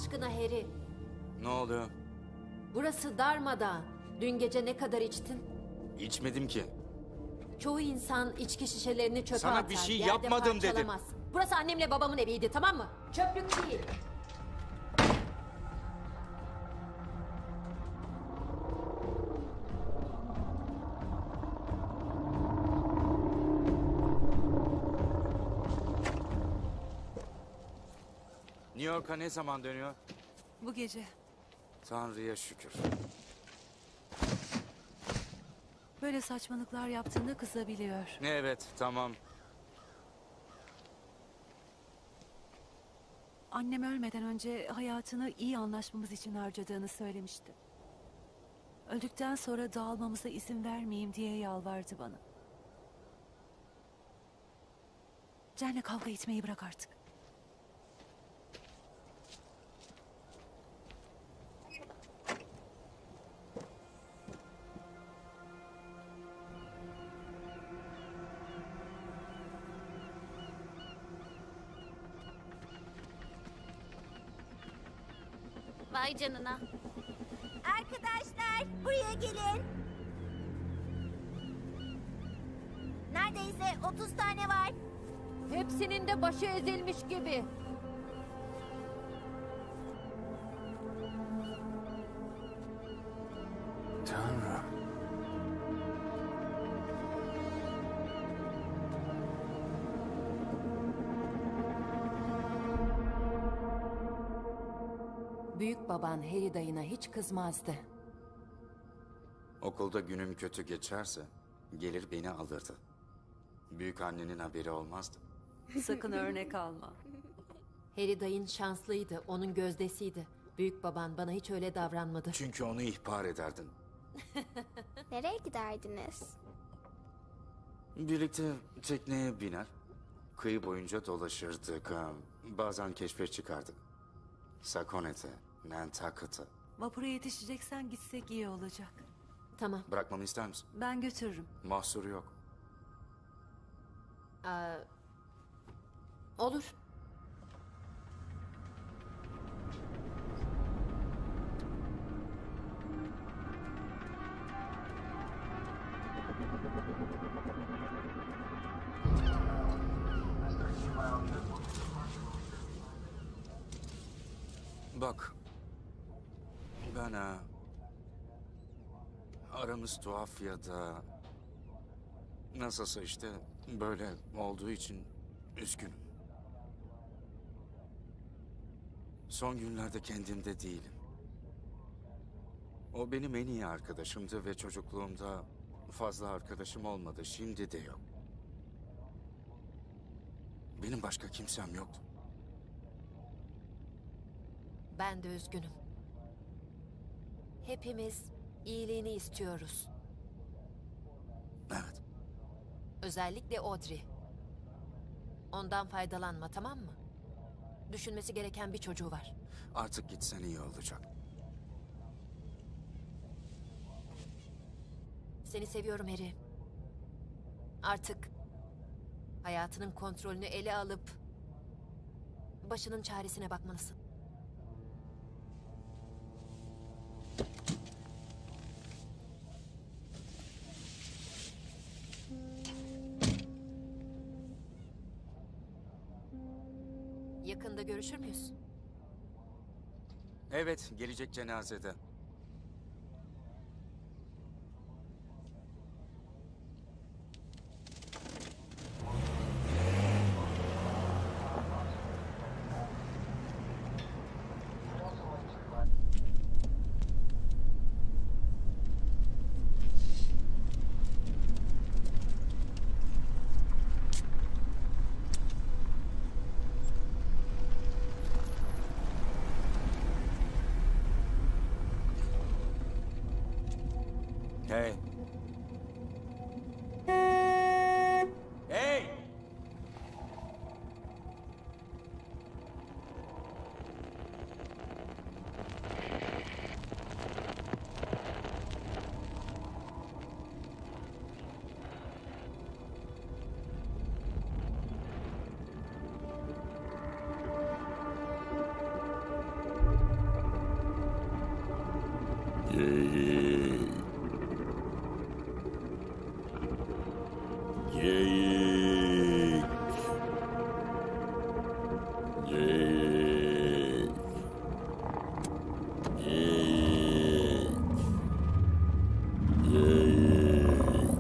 aşkına Harry. Ne oluyor? Burası darmadağın. Dün gece ne kadar içtin? İçmedim ki. Çoğu insan içki şişelerini çöpe Sana atar. bir şey yerde yapmadım dedim. parçalamaz. Burası annemle babamın eviydi, tamam mı? Çöplük değil. New York'a ne zaman dönüyor? Bu gece. Tanrı'ya şükür. Böyle saçmalıklar yaptığında kızabiliyor. Evet, tamam. Annem ölmeden önce hayatını iyi anlaşmamız için harcadığını söylemişti. Öldükten sonra dağılmamıza izin vermeyeyim diye yalvardı bana. Jen'le kavga etmeyi bırak artık. Vay canına. Arkadaşlar buraya gelin. Neredeyse otuz tane var. Hepsinin de başı ezilmiş gibi. Tanrım. Büyük baban Harry dayına hiç kızmazdı. Okulda günüm kötü geçerse gelir beni alırdı. Büyük annenin haberi olmazdı. Sakın örnek alma. Harry dayın şanslıydı, onun gözdesiydi. Büyük baban bana hiç öyle davranmadı. Çünkü onu ihbar ederdin. Nereye giderdiniz? Birlikte tekneye biner, kıyı boyunca dolaşırdık. Ha, bazen keşfe çıkardık. Sakonet'e, Nantucket'a. Vapura yetişeceksen gitsek iyi olacak. Tamam. Bırakmamı ister misin? Ben götürürüm. Mahsuru yok. Aa, olur. Bak, ben ha, aramız tuhaf ya da nasılsa işte böyle olduğu için üzgünüm. Son günlerde kendimde değilim. O benim en iyi arkadaşımdı ve çocukluğumda fazla arkadaşım olmadı. Şimdi de yok. Benim başka kimsem yoktu. Ben de üzgünüm. Hepimiz iyiliğini istiyoruz. Evet. Özellikle Audrey. Ondan faydalanma, tamam mı? Düşünmesi gereken bir çocuğu var. Artık gitsen iyi olacak. Seni seviyorum Harry. Artık hayatının kontrolünü ele alıp başının çaresine bakmalısın. Yakında görüşür müyüz? Evet, gelecek cenazede. Hey. Hey! Geyik. Geyik. Geyik. Geyik. Geyik.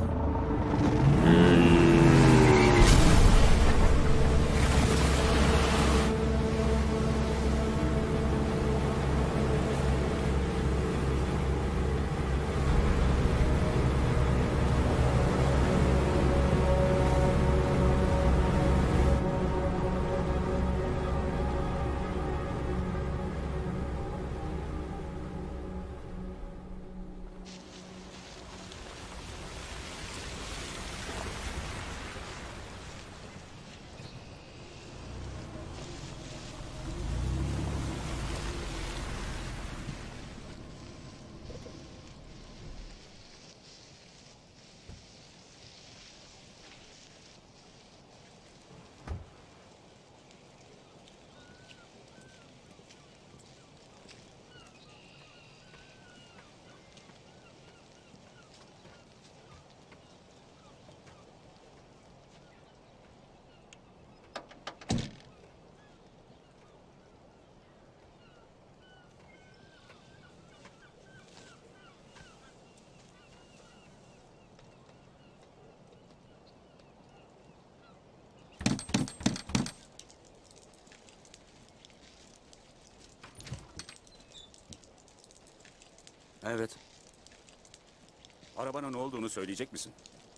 Evet. Arabana ne olduğunu söyleyecek misin?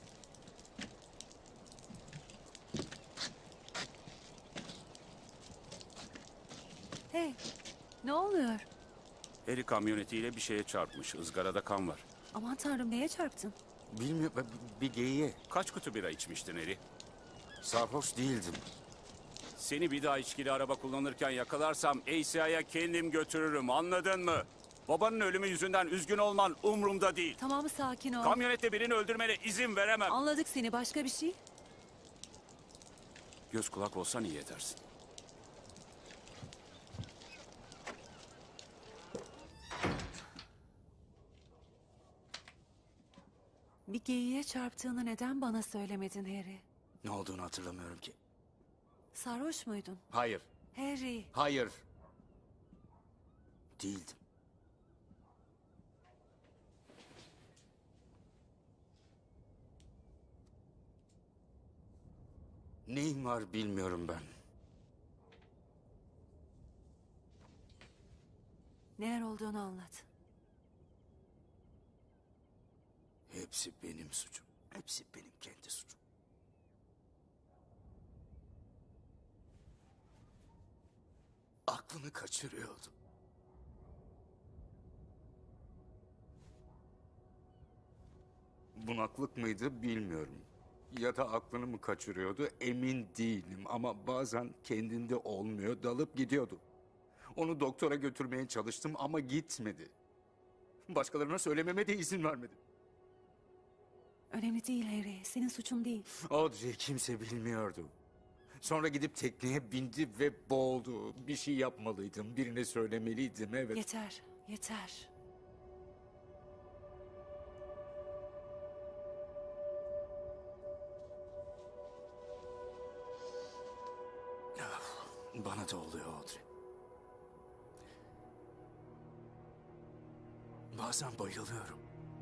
Hey, ne oluyor? Harry kamyonetiyle bir şeye çarpmış. Izgarada kan var. Aman tanrım, neye çarptın? Bilmiyorum, bir geyiğe. Kaç kutu bira içmiştin Harry? Sarhoş değildim. Seni bir daha içkili araba kullanırken yakalarsam A C I'ye kendim götürürüm, anladın mı? Babanın ölümü yüzünden üzgün olman umurumda değil. Tamam, sakin ol. Kamyonette birini öldürmene izin veremem. Anladık seni, başka bir şey? Göz kulak olsan iyi edersin. Bir geyiğe çarptığını neden bana söylemedin Harry? Ne olduğunu hatırlamıyorum ki. Sarhoş muydun? Hayır. Harry. Hayır. Değildim. Neyim var bilmiyorum ben. Neler olduğunu anlat. Hepsi benim suçum. Hepsi benim kendi suçum. Aklını kaçırıyordu. Bunaklık mıydı bilmiyorum. Ya da aklını mı kaçırıyordu emin değilim. Ama bazen kendinde olmuyor, dalıp gidiyordu. Onu doktora götürmeye çalıştım ama gitmedi. Başkalarına söylememe de izin vermedi. Önemli değil Harry, senin suçun değil. Audrey kimse bilmiyordu. Sonra gidip tekneye bindi ve boğuldu. Bir şey yapmalıydım, birine söylemeliydim, evet. Yeter, yeter. Bana da oluyor Audrey. Bazen bayılıyorum.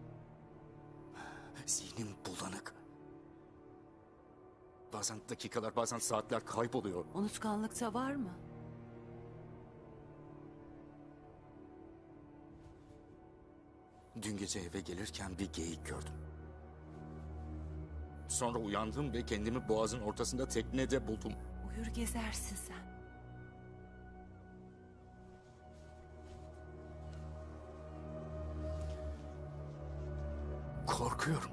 Zihnim bulanık. Bazen dakikalar, bazen saatler kayboluyor. Unutkanlıkta var mı? Dün gece eve gelirken bir geyik gördüm. Sonra uyandım ve kendimi boğazın ortasında teknede buldum. Uyur gezersin sen. Korkuyorum.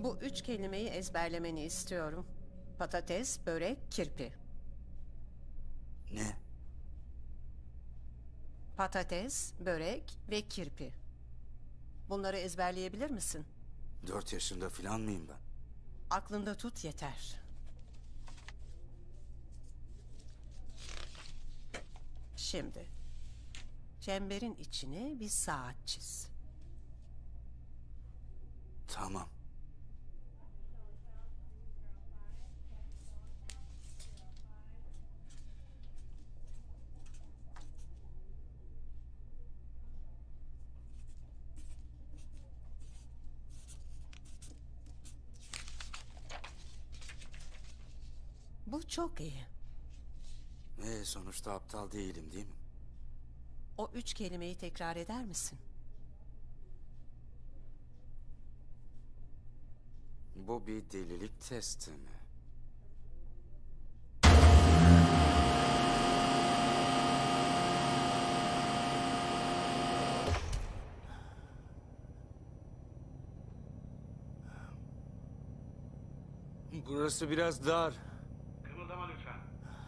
Bu üç kelimeyi ezberlemeni istiyorum. Patates, börek, kirpi. Ne? Patates, börek ve kirpi. Bunları ezberleyebilir misin? Dört yaşında falan mıyım ben? Aklında tut yeter. Şimdi çemberin içine bir saat çiz. Tamam. Bu çok iyi. Ee, sonuçta aptal değilim değil mi? O üç kelimeyi tekrar eder misin? Bu bir delilik testi mi? Burası biraz dar. Kımıldama lütfen.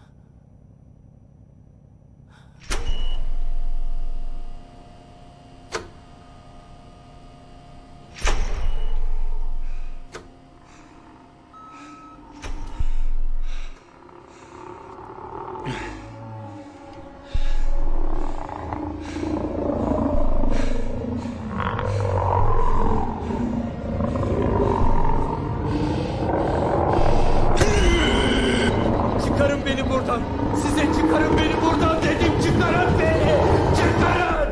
Çıkarın beni buradan. Size çıkarın beni buradan dedim. Çıkarın beni. Çıkarın.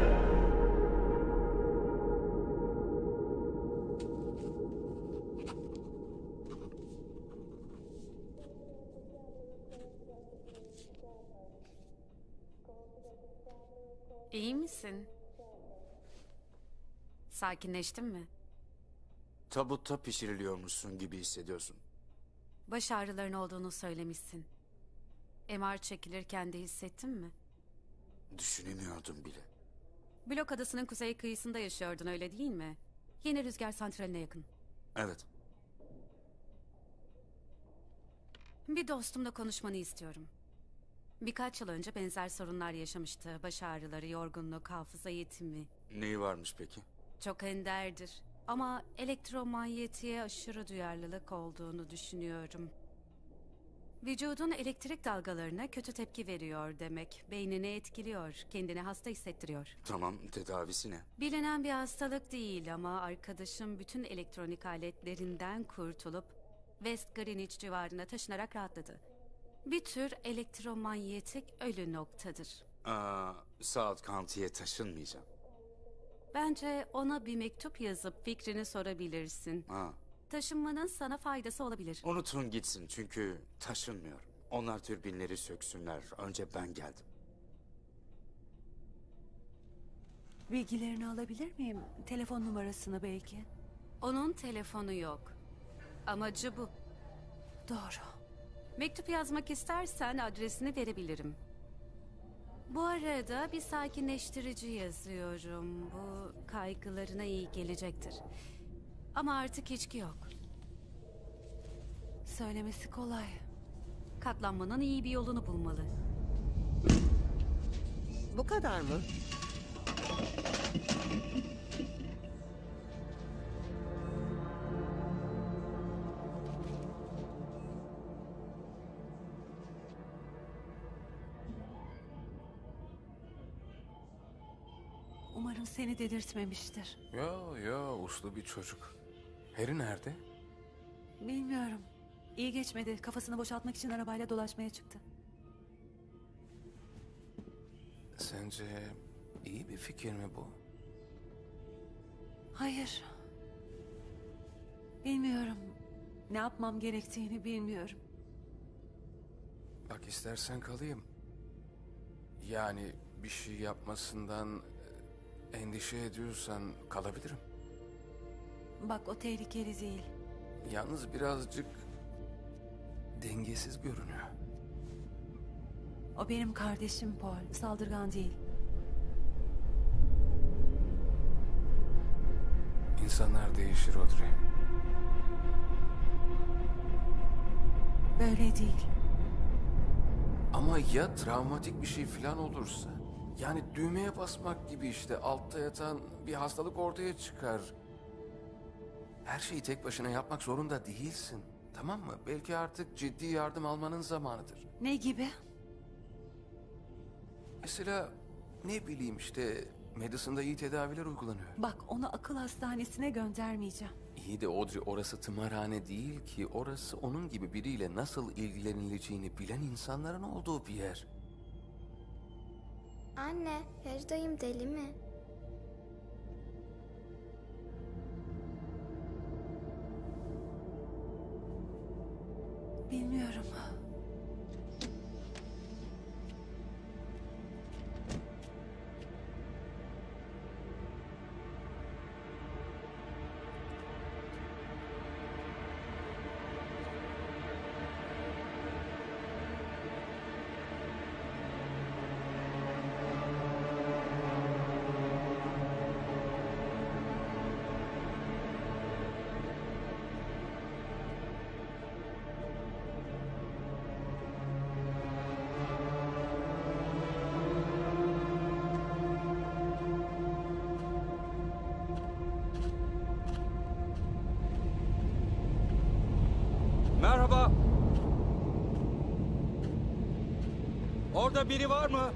İyi misin? Sakinleştin mi? Tabutta pişiriliyormuşsun gibi hissediyorsun. Baş ağrıların olduğunu söylemişsin. M R çekilirken de hissettin mi? Düşünemiyordum bile. Blok adasının kuzey kıyısında yaşıyordun, öyle değil mi? Yeni rüzgar santraline yakın. Evet. Bir dostumla konuşmanı istiyorum. Birkaç yıl önce benzer sorunlar yaşamıştı. Baş ağrıları, yorgunluk, hafıza yetimi. Neyi varmış peki? Çok enderdir. Ama elektromanyetiğe aşırı duyarlılık olduğunu düşünüyorum. Vücudun elektrik dalgalarına kötü tepki veriyor demek. Beynini etkiliyor, kendini hasta hissettiriyor. Tamam, tedavisi ne? Bilinen bir hastalık değil ama arkadaşım bütün elektronik aletlerinden kurtulup West Greenwich civarına taşınarak rahatladı. Bir tür elektromanyetik ölü noktadır. Aa, South County'ye taşınmayacağım. Bence ona bir mektup yazıp fikrini sorabilirsin. Ha. Taşınmanın sana faydası olabilir. Unutun gitsin çünkü taşınmıyorum. Onlar türbinleri söksünler. Önce ben geldim. Bilgilerini alabilir miyim? Telefon numarasını belki. Onun telefonu yok. Amacı bu. Doğru. Mektup yazmak istersen adresini verebilirim. Bu arada bir sakinleştirici yazıyorum. Bu kaygılarına iyi gelecektir. Ama artık içki yok. Söylemesi kolay. Katlanmanın iyi bir yolunu bulmalı. Bu kadar mı? Umarım seni dedirtmemiştir. Yo yo, uslu bir çocuk. Harry nerede? Bilmiyorum. İyi geçmedi. Kafasını boşaltmak için arabayla dolaşmaya çıktı. Sence iyi bir fikir mi bu? Hayır. Bilmiyorum. Ne yapmam gerektiğini bilmiyorum. Bak, istersen kalayım. Yani bir şey yapmasından endişe ediyorsan kalabilirim. Bak, o tehlikeli değil. Yalnız birazcık dengesiz görünüyor. O benim kardeşim Paul. Saldırgan değil. İnsanlar değişir Audrey. Böyle değil. Ama ya travmatik bir şey falan olursa? Yani düğmeye basmak gibi işte altta yatan bir hastalık ortaya çıkar. Her şeyi tek başına yapmak zorunda değilsin. Tamam mı? Belki artık ciddi yardım almanın zamanıdır. Ne gibi? Mesela ne bileyim işte Madison'da iyi tedaviler uygulanıyor. Bak, onu akıl hastanesine göndermeyeceğim. İyi de Audrey, orası tımarhane değil ki. Orası onun gibi biriyle nasıl ilgilenileceğini bilen insanların olduğu bir yer. Anne, Harry dayım deli mi? Bilmiyorum. Merhaba. Orada biri var mı?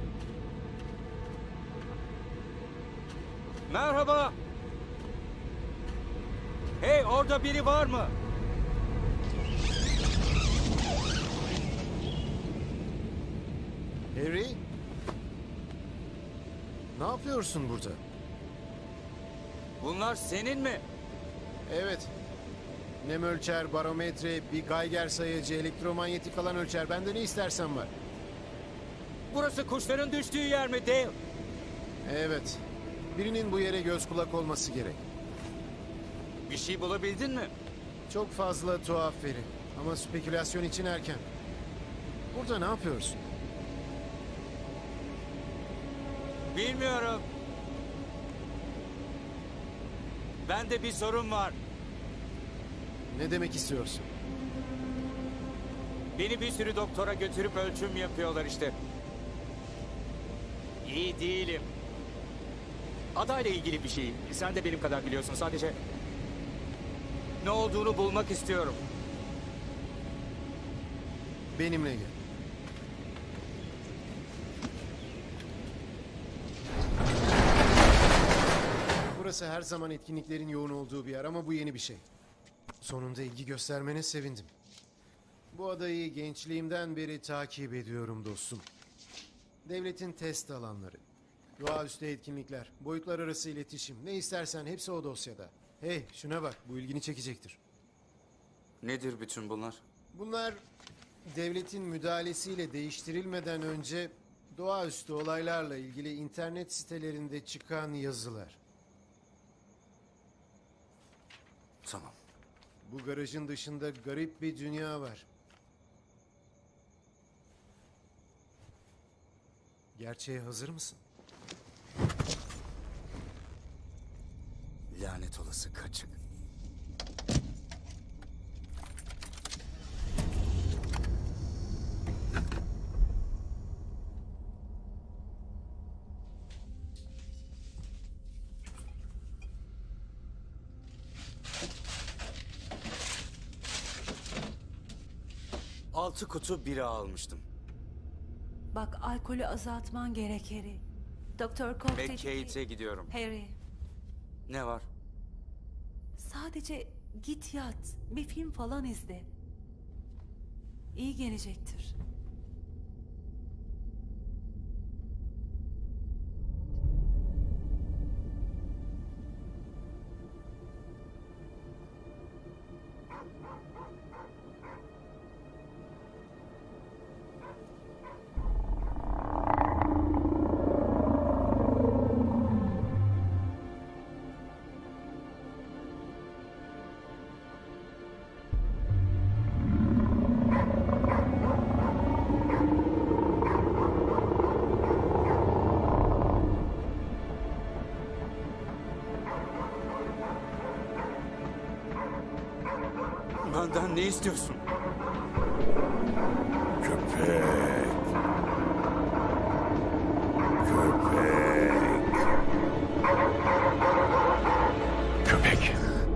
Merhaba. Hey, orada biri var mı? Harry? Ne yapıyorsun burada? Bunlar senin mi? Evet. Nem ölçer, barometre, bir Geiger sayacı, elektromanyetik falan ölçer. Bende ne istersen var. Burası kuşların düştüğü yer mi Dale? Evet. Birinin bu yere göz kulak olması gerek. Bir şey bulabildin mi? Çok fazla tuhaf veri. Ama spekülasyon için erken. Burada ne yapıyorsun? Bilmiyorum. Bende bir sorun var. Ne demek istiyorsun? Beni bir sürü doktora götürüp ölçüm yapıyorlar işte. İyi değilim. Adayla ilgili bir şey. Sen de benim kadar biliyorsun. Sadece ne olduğunu bulmak istiyorum. Benimle gel. Burası her zaman etkinliklerin yoğun olduğu bir yer ama bu yeni bir şey. Sonunda ilgi göstermene sevindim. Bu adayı gençliğimden beri takip ediyorum dostum. Devletin test alanları, doğaüstü etkinlikler, boyutlar arası iletişim, ne istersen hepsi o dosyada. Hey, şuna bak, bu ilgini çekecektir. Nedir bütün bunlar? Bunlar devletin müdahalesiyle değiştirilmeden önce doğaüstü olaylarla ilgili internet sitelerinde çıkan yazılar. Tamam. Bu garajın dışında garip bir dünya var. Gerçeğe hazır mısın? Lanet olası kaçık. Altı kutu bira almıştım. Bak, alkolü azaltman gerek Harry. Doktor Koch Ve dedi ki... Kate'e gidiyorum. Harry, Ne var? sadece git yat. Bir film falan izle. İyi gelecektir. Benden ne istiyorsun? Köpek. Köpek. Köpek.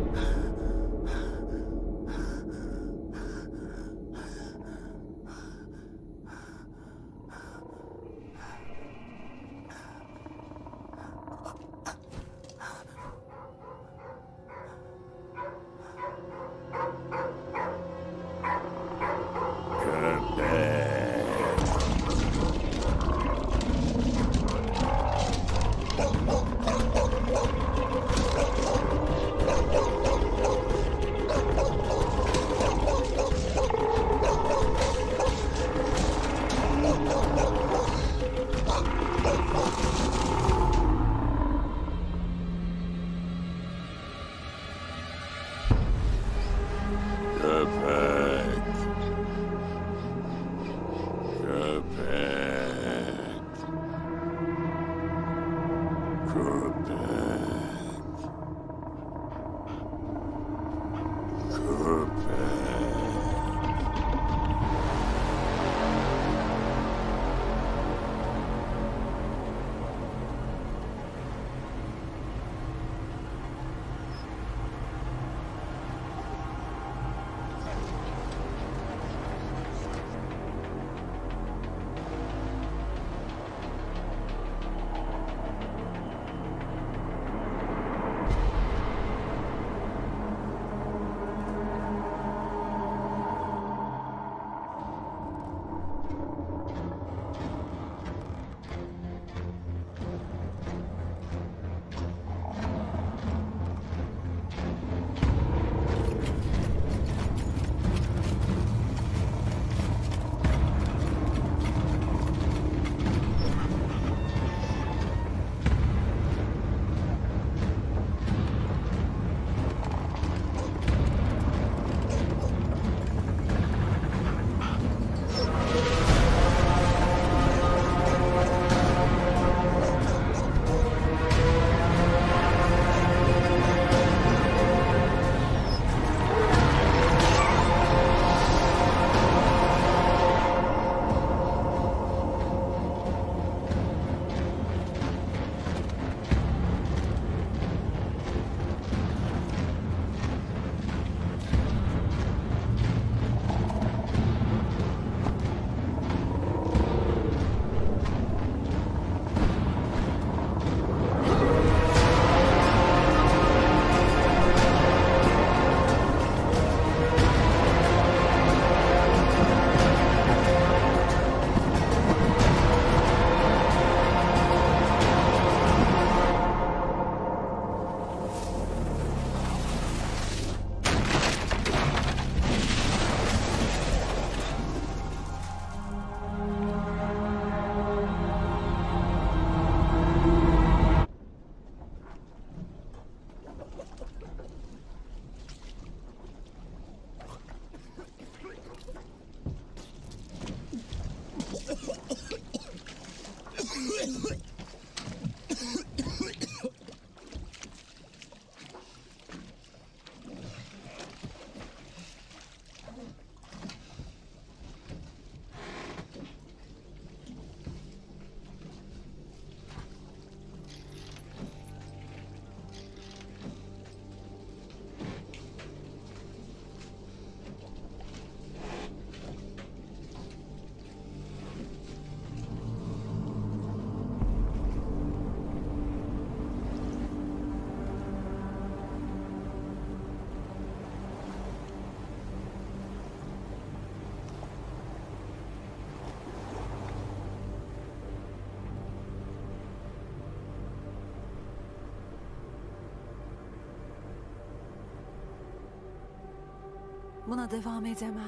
Buna devam edemem.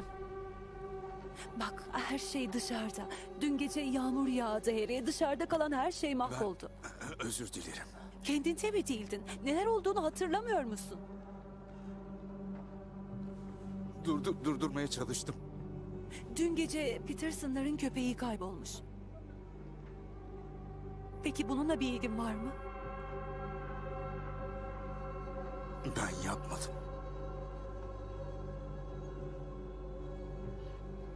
Bak, her şey dışarıda. Dün gece yağmur yağdı Harry. Dışarıda kalan her şey mahvoldu. Özür dilerim. Kendinde mi değildin? Neler olduğunu hatırlamıyor musun? Durdur, durdurmaya çalıştım. Dün gece Peterson'ların köpeği kaybolmuş. Peki bununla bir ilgin var mı? Ben yapmadım.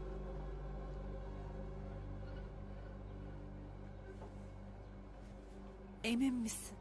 Emin misin?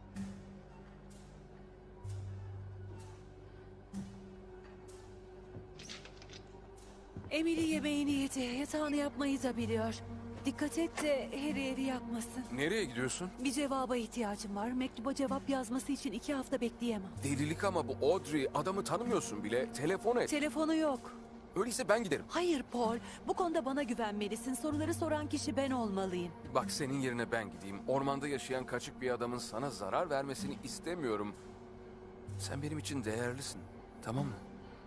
Emily yemeğini yedi. Yatağını yapmayı da biliyor. Dikkat et de Harry evi yakmasın. Nereye gidiyorsun? Bir cevaba ihtiyacım var. Mektuba cevap yazması için iki hafta bekleyemem. Delilik ama bu Audrey. Adamı tanımıyorsun bile. Telefon et. Telefonu yok. Öyleyse ben giderim. Hayır Paul. Bu konuda bana güvenmelisin. Soruları soran kişi ben olmalıyım. Bak senin yerine ben gideyim. Ormanda yaşayan kaçık bir adamın sana zarar vermesini istemiyorum. Sen benim için değerlisin. Tamam mı?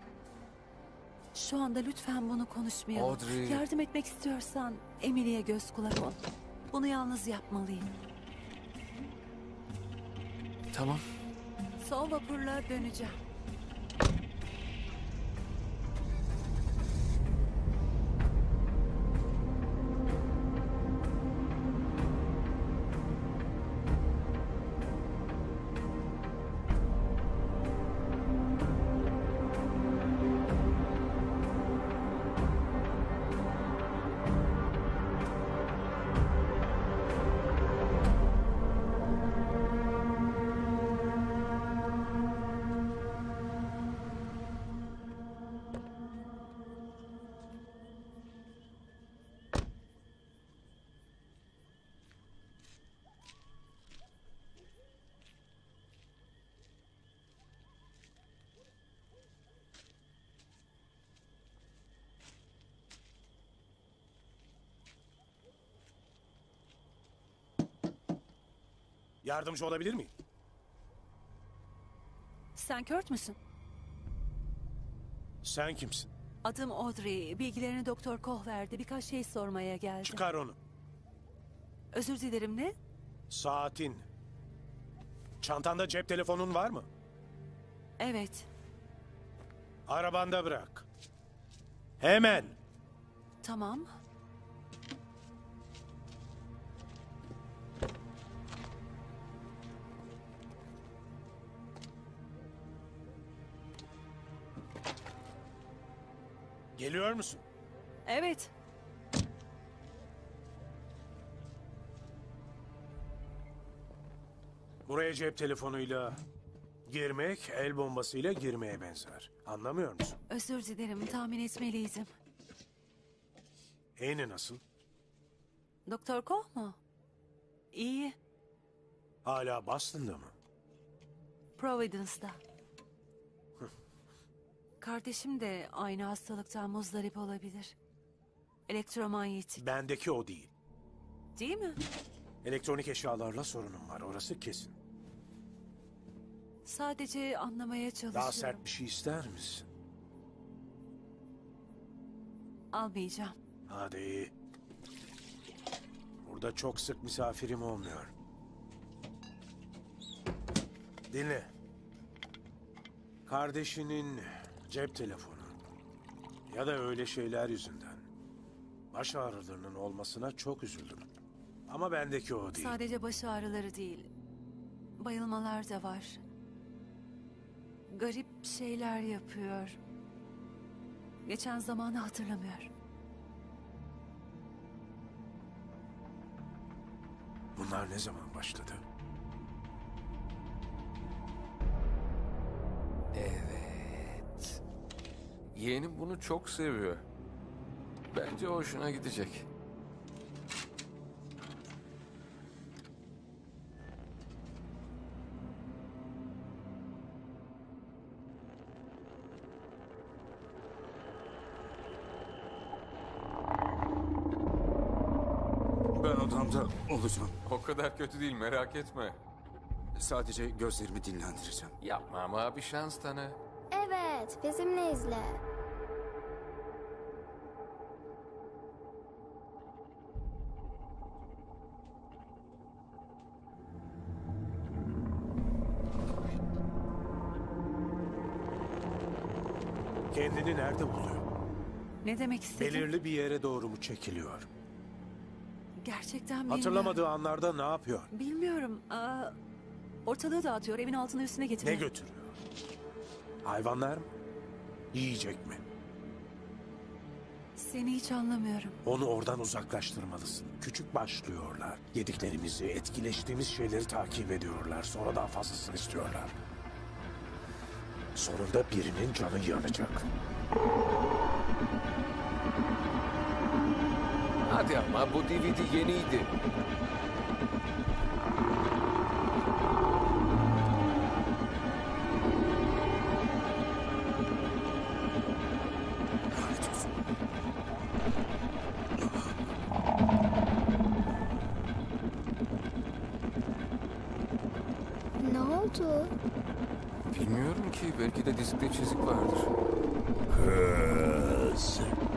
Şu anda lütfen bunu konuşmayalım. Audrey. Yardım etmek istiyorsan Emily'ye göz kulak ol. Bunu yalnız yapmalıyım. Tamam. Son vapurla döneceğim. Yardımcı olabilir miyim? Sen Kurt müsün? Sen kimsin? Adım Audrey. Bilgilerini Doktor Koh verdi. Birkaç şey sormaya geldim. Çıkar onu. Özür dilerim, ne? Saatin. Çantanda cep telefonun var mı? Evet. Arabanda bırak. Hemen. Tamam. Geliyor musun? Evet. Buraya cep telefonuyla girmek, el bombasıyla girmeye benzer. Anlamıyor musun? Özür dilerim, tahmin etmeliydim. Amy nasıl? Doktor Koh mu? İyi. Hala Boston'da mı? Providence'da. Kardeşim de aynı hastalıktan muzdarip olabilir. Elektromanyetik. Bendeki o değil. Değil mi? Elektronik eşyalarla sorunum var, orası kesin. Sadece anlamaya çalışıyorum. Daha sert bir şey ister misin? Almayacağım. Hadi. Burada çok sık misafirim olmuyor. Dinle. Kardeşinin cep telefonu ya da öyle şeyler yüzünden baş ağrılarının olmasına çok üzüldüm. Ama bendeki o değil. Sadece baş ağrıları değil. Bayılmalar da var. Garip şeyler yapıyor. Geçen zamanı hatırlamıyor. Bunlar ne zaman başladı? Evet. Yeğenim bunu çok seviyor. Bence hoşuna gidecek. Ben odamda olacağım. O kadar kötü değil, merak etme. Sadece gözlerimi dinlendireceğim. Yapma ama bir şans tanı. Evet, bizimle izle. Kendini nerede buluyor? Ne demek istedin? Belirli bir yere doğru mu çekiliyor? Gerçekten bilmiyorum. Hatırlamadığı anlarda ne yapıyor? Bilmiyorum. Aa, ortalığı dağıtıyor. Evin altına üstüne getiriyor. Ne götürüyor? Hayvanlar mı? Yiyecek mi? Seni hiç anlamıyorum. Onu oradan uzaklaştırmalısın. Küçük başlıyorlar. Yediklerimizi, etkileştiğimiz şeyleri takip ediyorlar. Sonra daha fazlasını istiyorlar. Sonunda birinin canı yanacak. Hadi ama bu D V D yeniydi. Ne oldu? Bilmiyorum ki. Belki de diskte çizik vardır. Kız.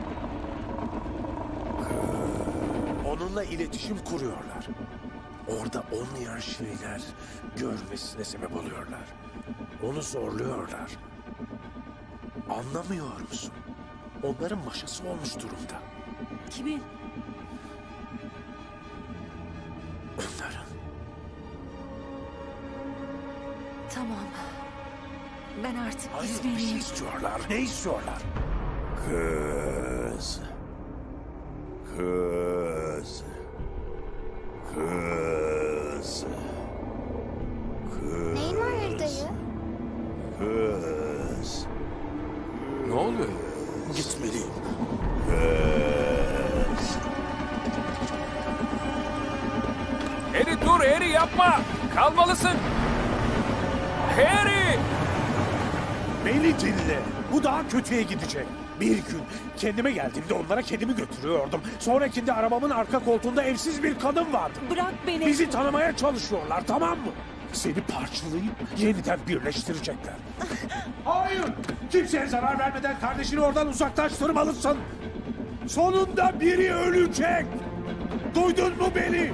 Onunla iletişim kuruyorlar. Orada olmayan şeyler görmesine sebep oluyorlar. Onu zorluyorlar. Anlamıyor musun? Onların maşası olmuş durumda. Kimin? Onların. Tamam. Ben artık Hayır, bir gitmeliyim. şey istiyorlar. Ne istiyorlar? Kız. Kız. Kız. Kız. Neyin var Harry dayı? Kız. Ne oluyor? Gitmeliyim. Kız. Harry dur Harry yapma. Kalmalısın. Harry! Beni dinle. Bu daha kötüye gidecek. Bir gün kendime geldiğimde onlara kedimi götürüyordum. Sonrakinde arabamın arka koltuğunda evsiz bir kadın vardı. Bırak beni. Bizi tanımaya çalışıyorlar, tamam mı? Seni parçalayıp yeniden birleştirecekler. Hayır! Kimseye zarar vermeden kardeşini oradan uzaklaştırmalısın. Sonunda biri ölecek. Duydun mu beni?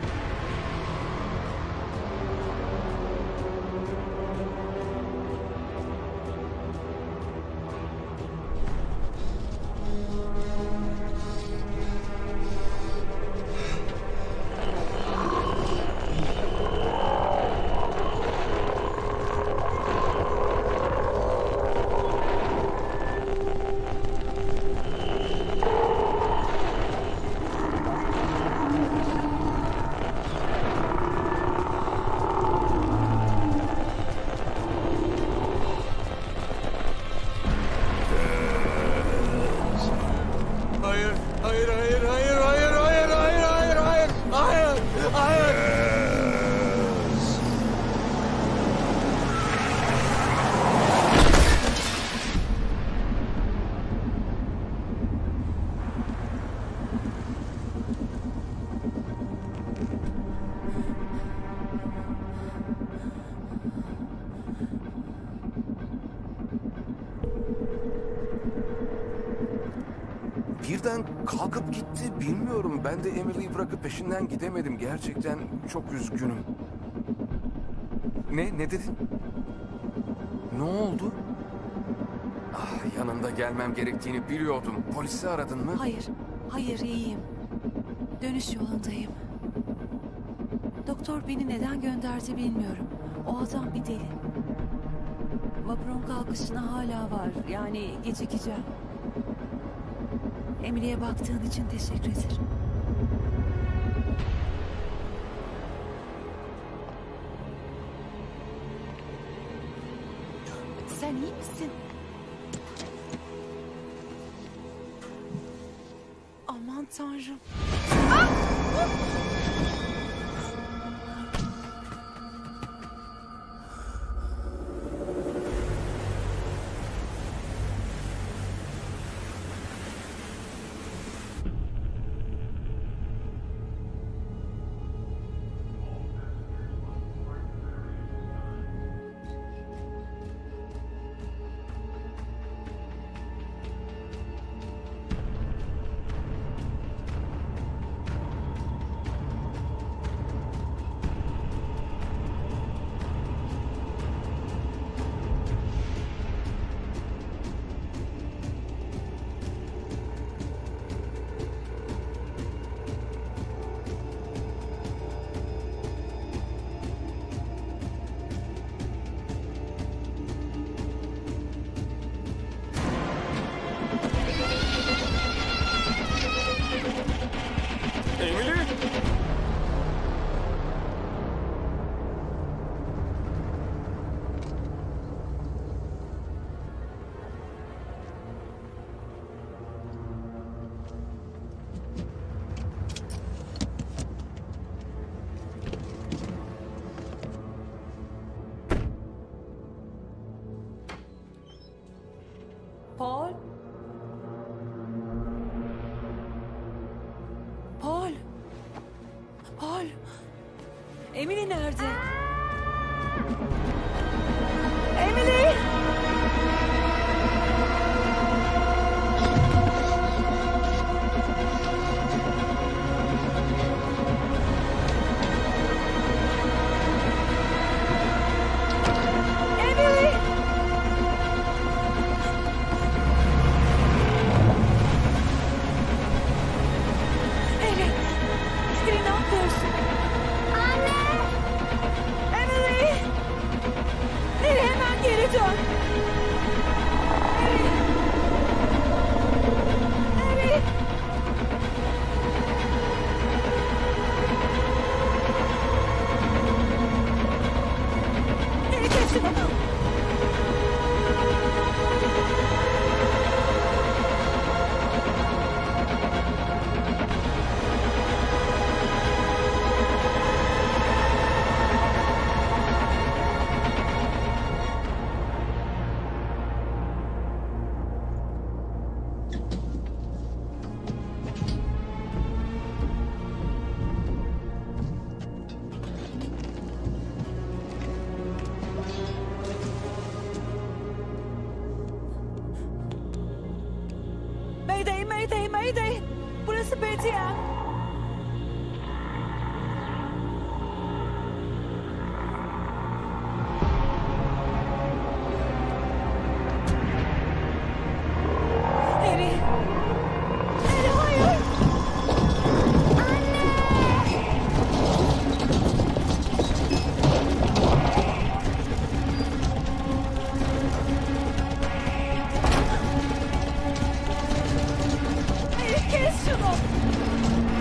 Hayır, hayır, hayır, hayır, hayır, hayır, hayır, hayır, hayır, hayır, hayır. Birden kalkıp gitti. Bilmiyorum. Ben de Emily'yi bırakıp peşinden gidemedim. Gerçekten çok üzgünüm. Ne? Ne dedin? Ne oldu? Ah, yanında gelmem gerektiğini biliyordum. Polisi aradın mı? Hayır. Hayır iyiyim. Dönüş yolundayım. Doktor beni neden gönderdi bilmiyorum. O adam bir deli. Vapurun kalkışına hala var. Yani gecikeceğim. Emily'ye baktığın için teşekkür ederim. Sen iyi misin? Aman tanrım. Emily nerede? Emily! Emily! Emily! Emily ne yapıyorsun? Anne! Emily! Emily hemen geri dön. Emily! Emily! Emily kes şunu. Mayday, mayday, mayday. Burası Betiye. Harry. Harry hayır. Harry kes şunu.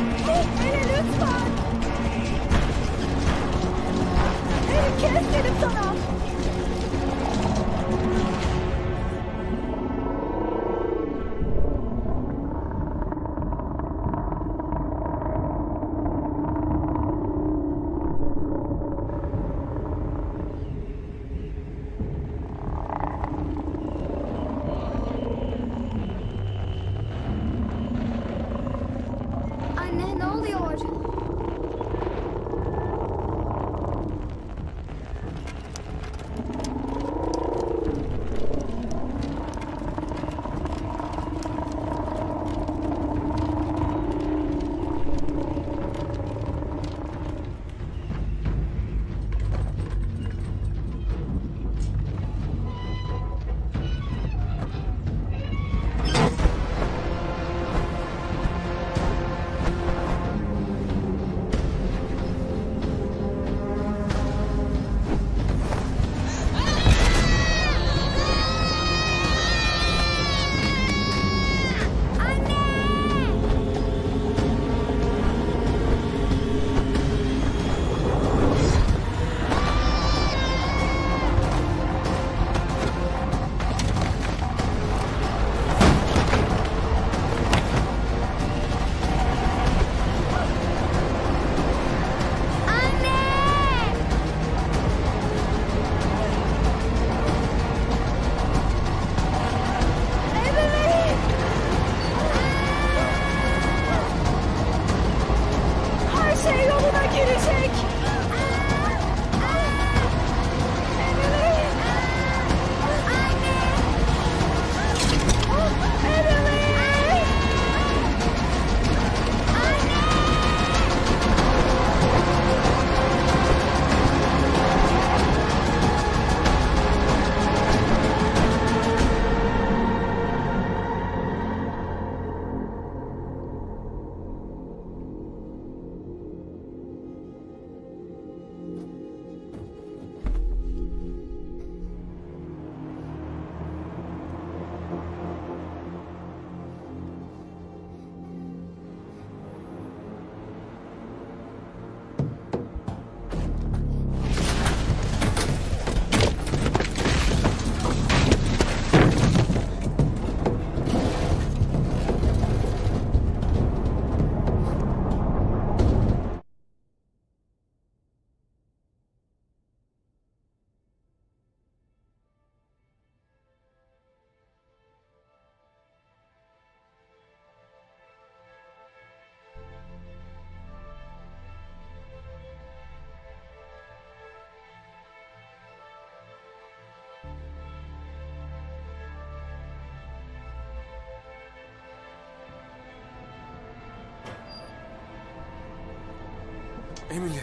Emily.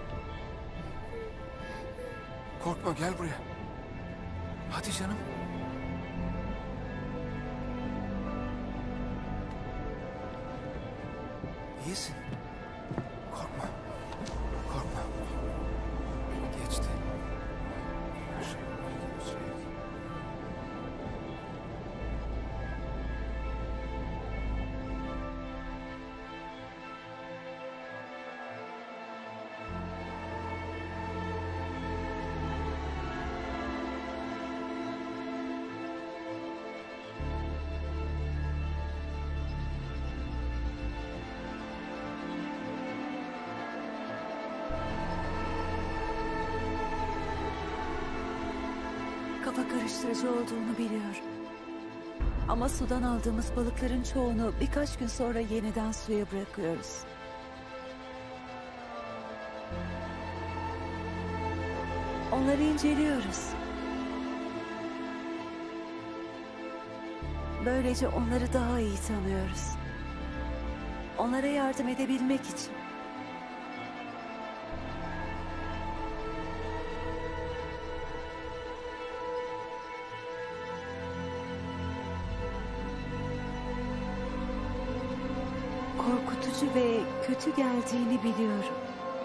Korkma, gel buraya. Hadi canım. İyisin. Korkma. Korkma. Geçti. Her şey geçecek. Kafa karıştırıcı olduğunu biliyorum. Ama sudan aldığımız balıkların çoğunu birkaç gün sonra yeniden suya bırakıyoruz. Onları inceliyoruz. Böylece onları daha iyi tanıyoruz. Onlara yardım edebilmek için. Korkutucu ve kötü geldiğini biliyorum.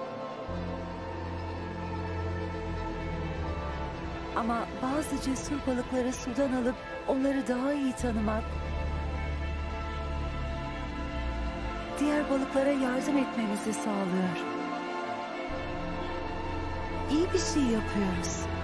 Ama bazı cesur balıkları sudan alıp onları daha iyi tanımak, diğer balıklara yardım etmemizi sağlıyor. İyi bir şey yapıyoruz.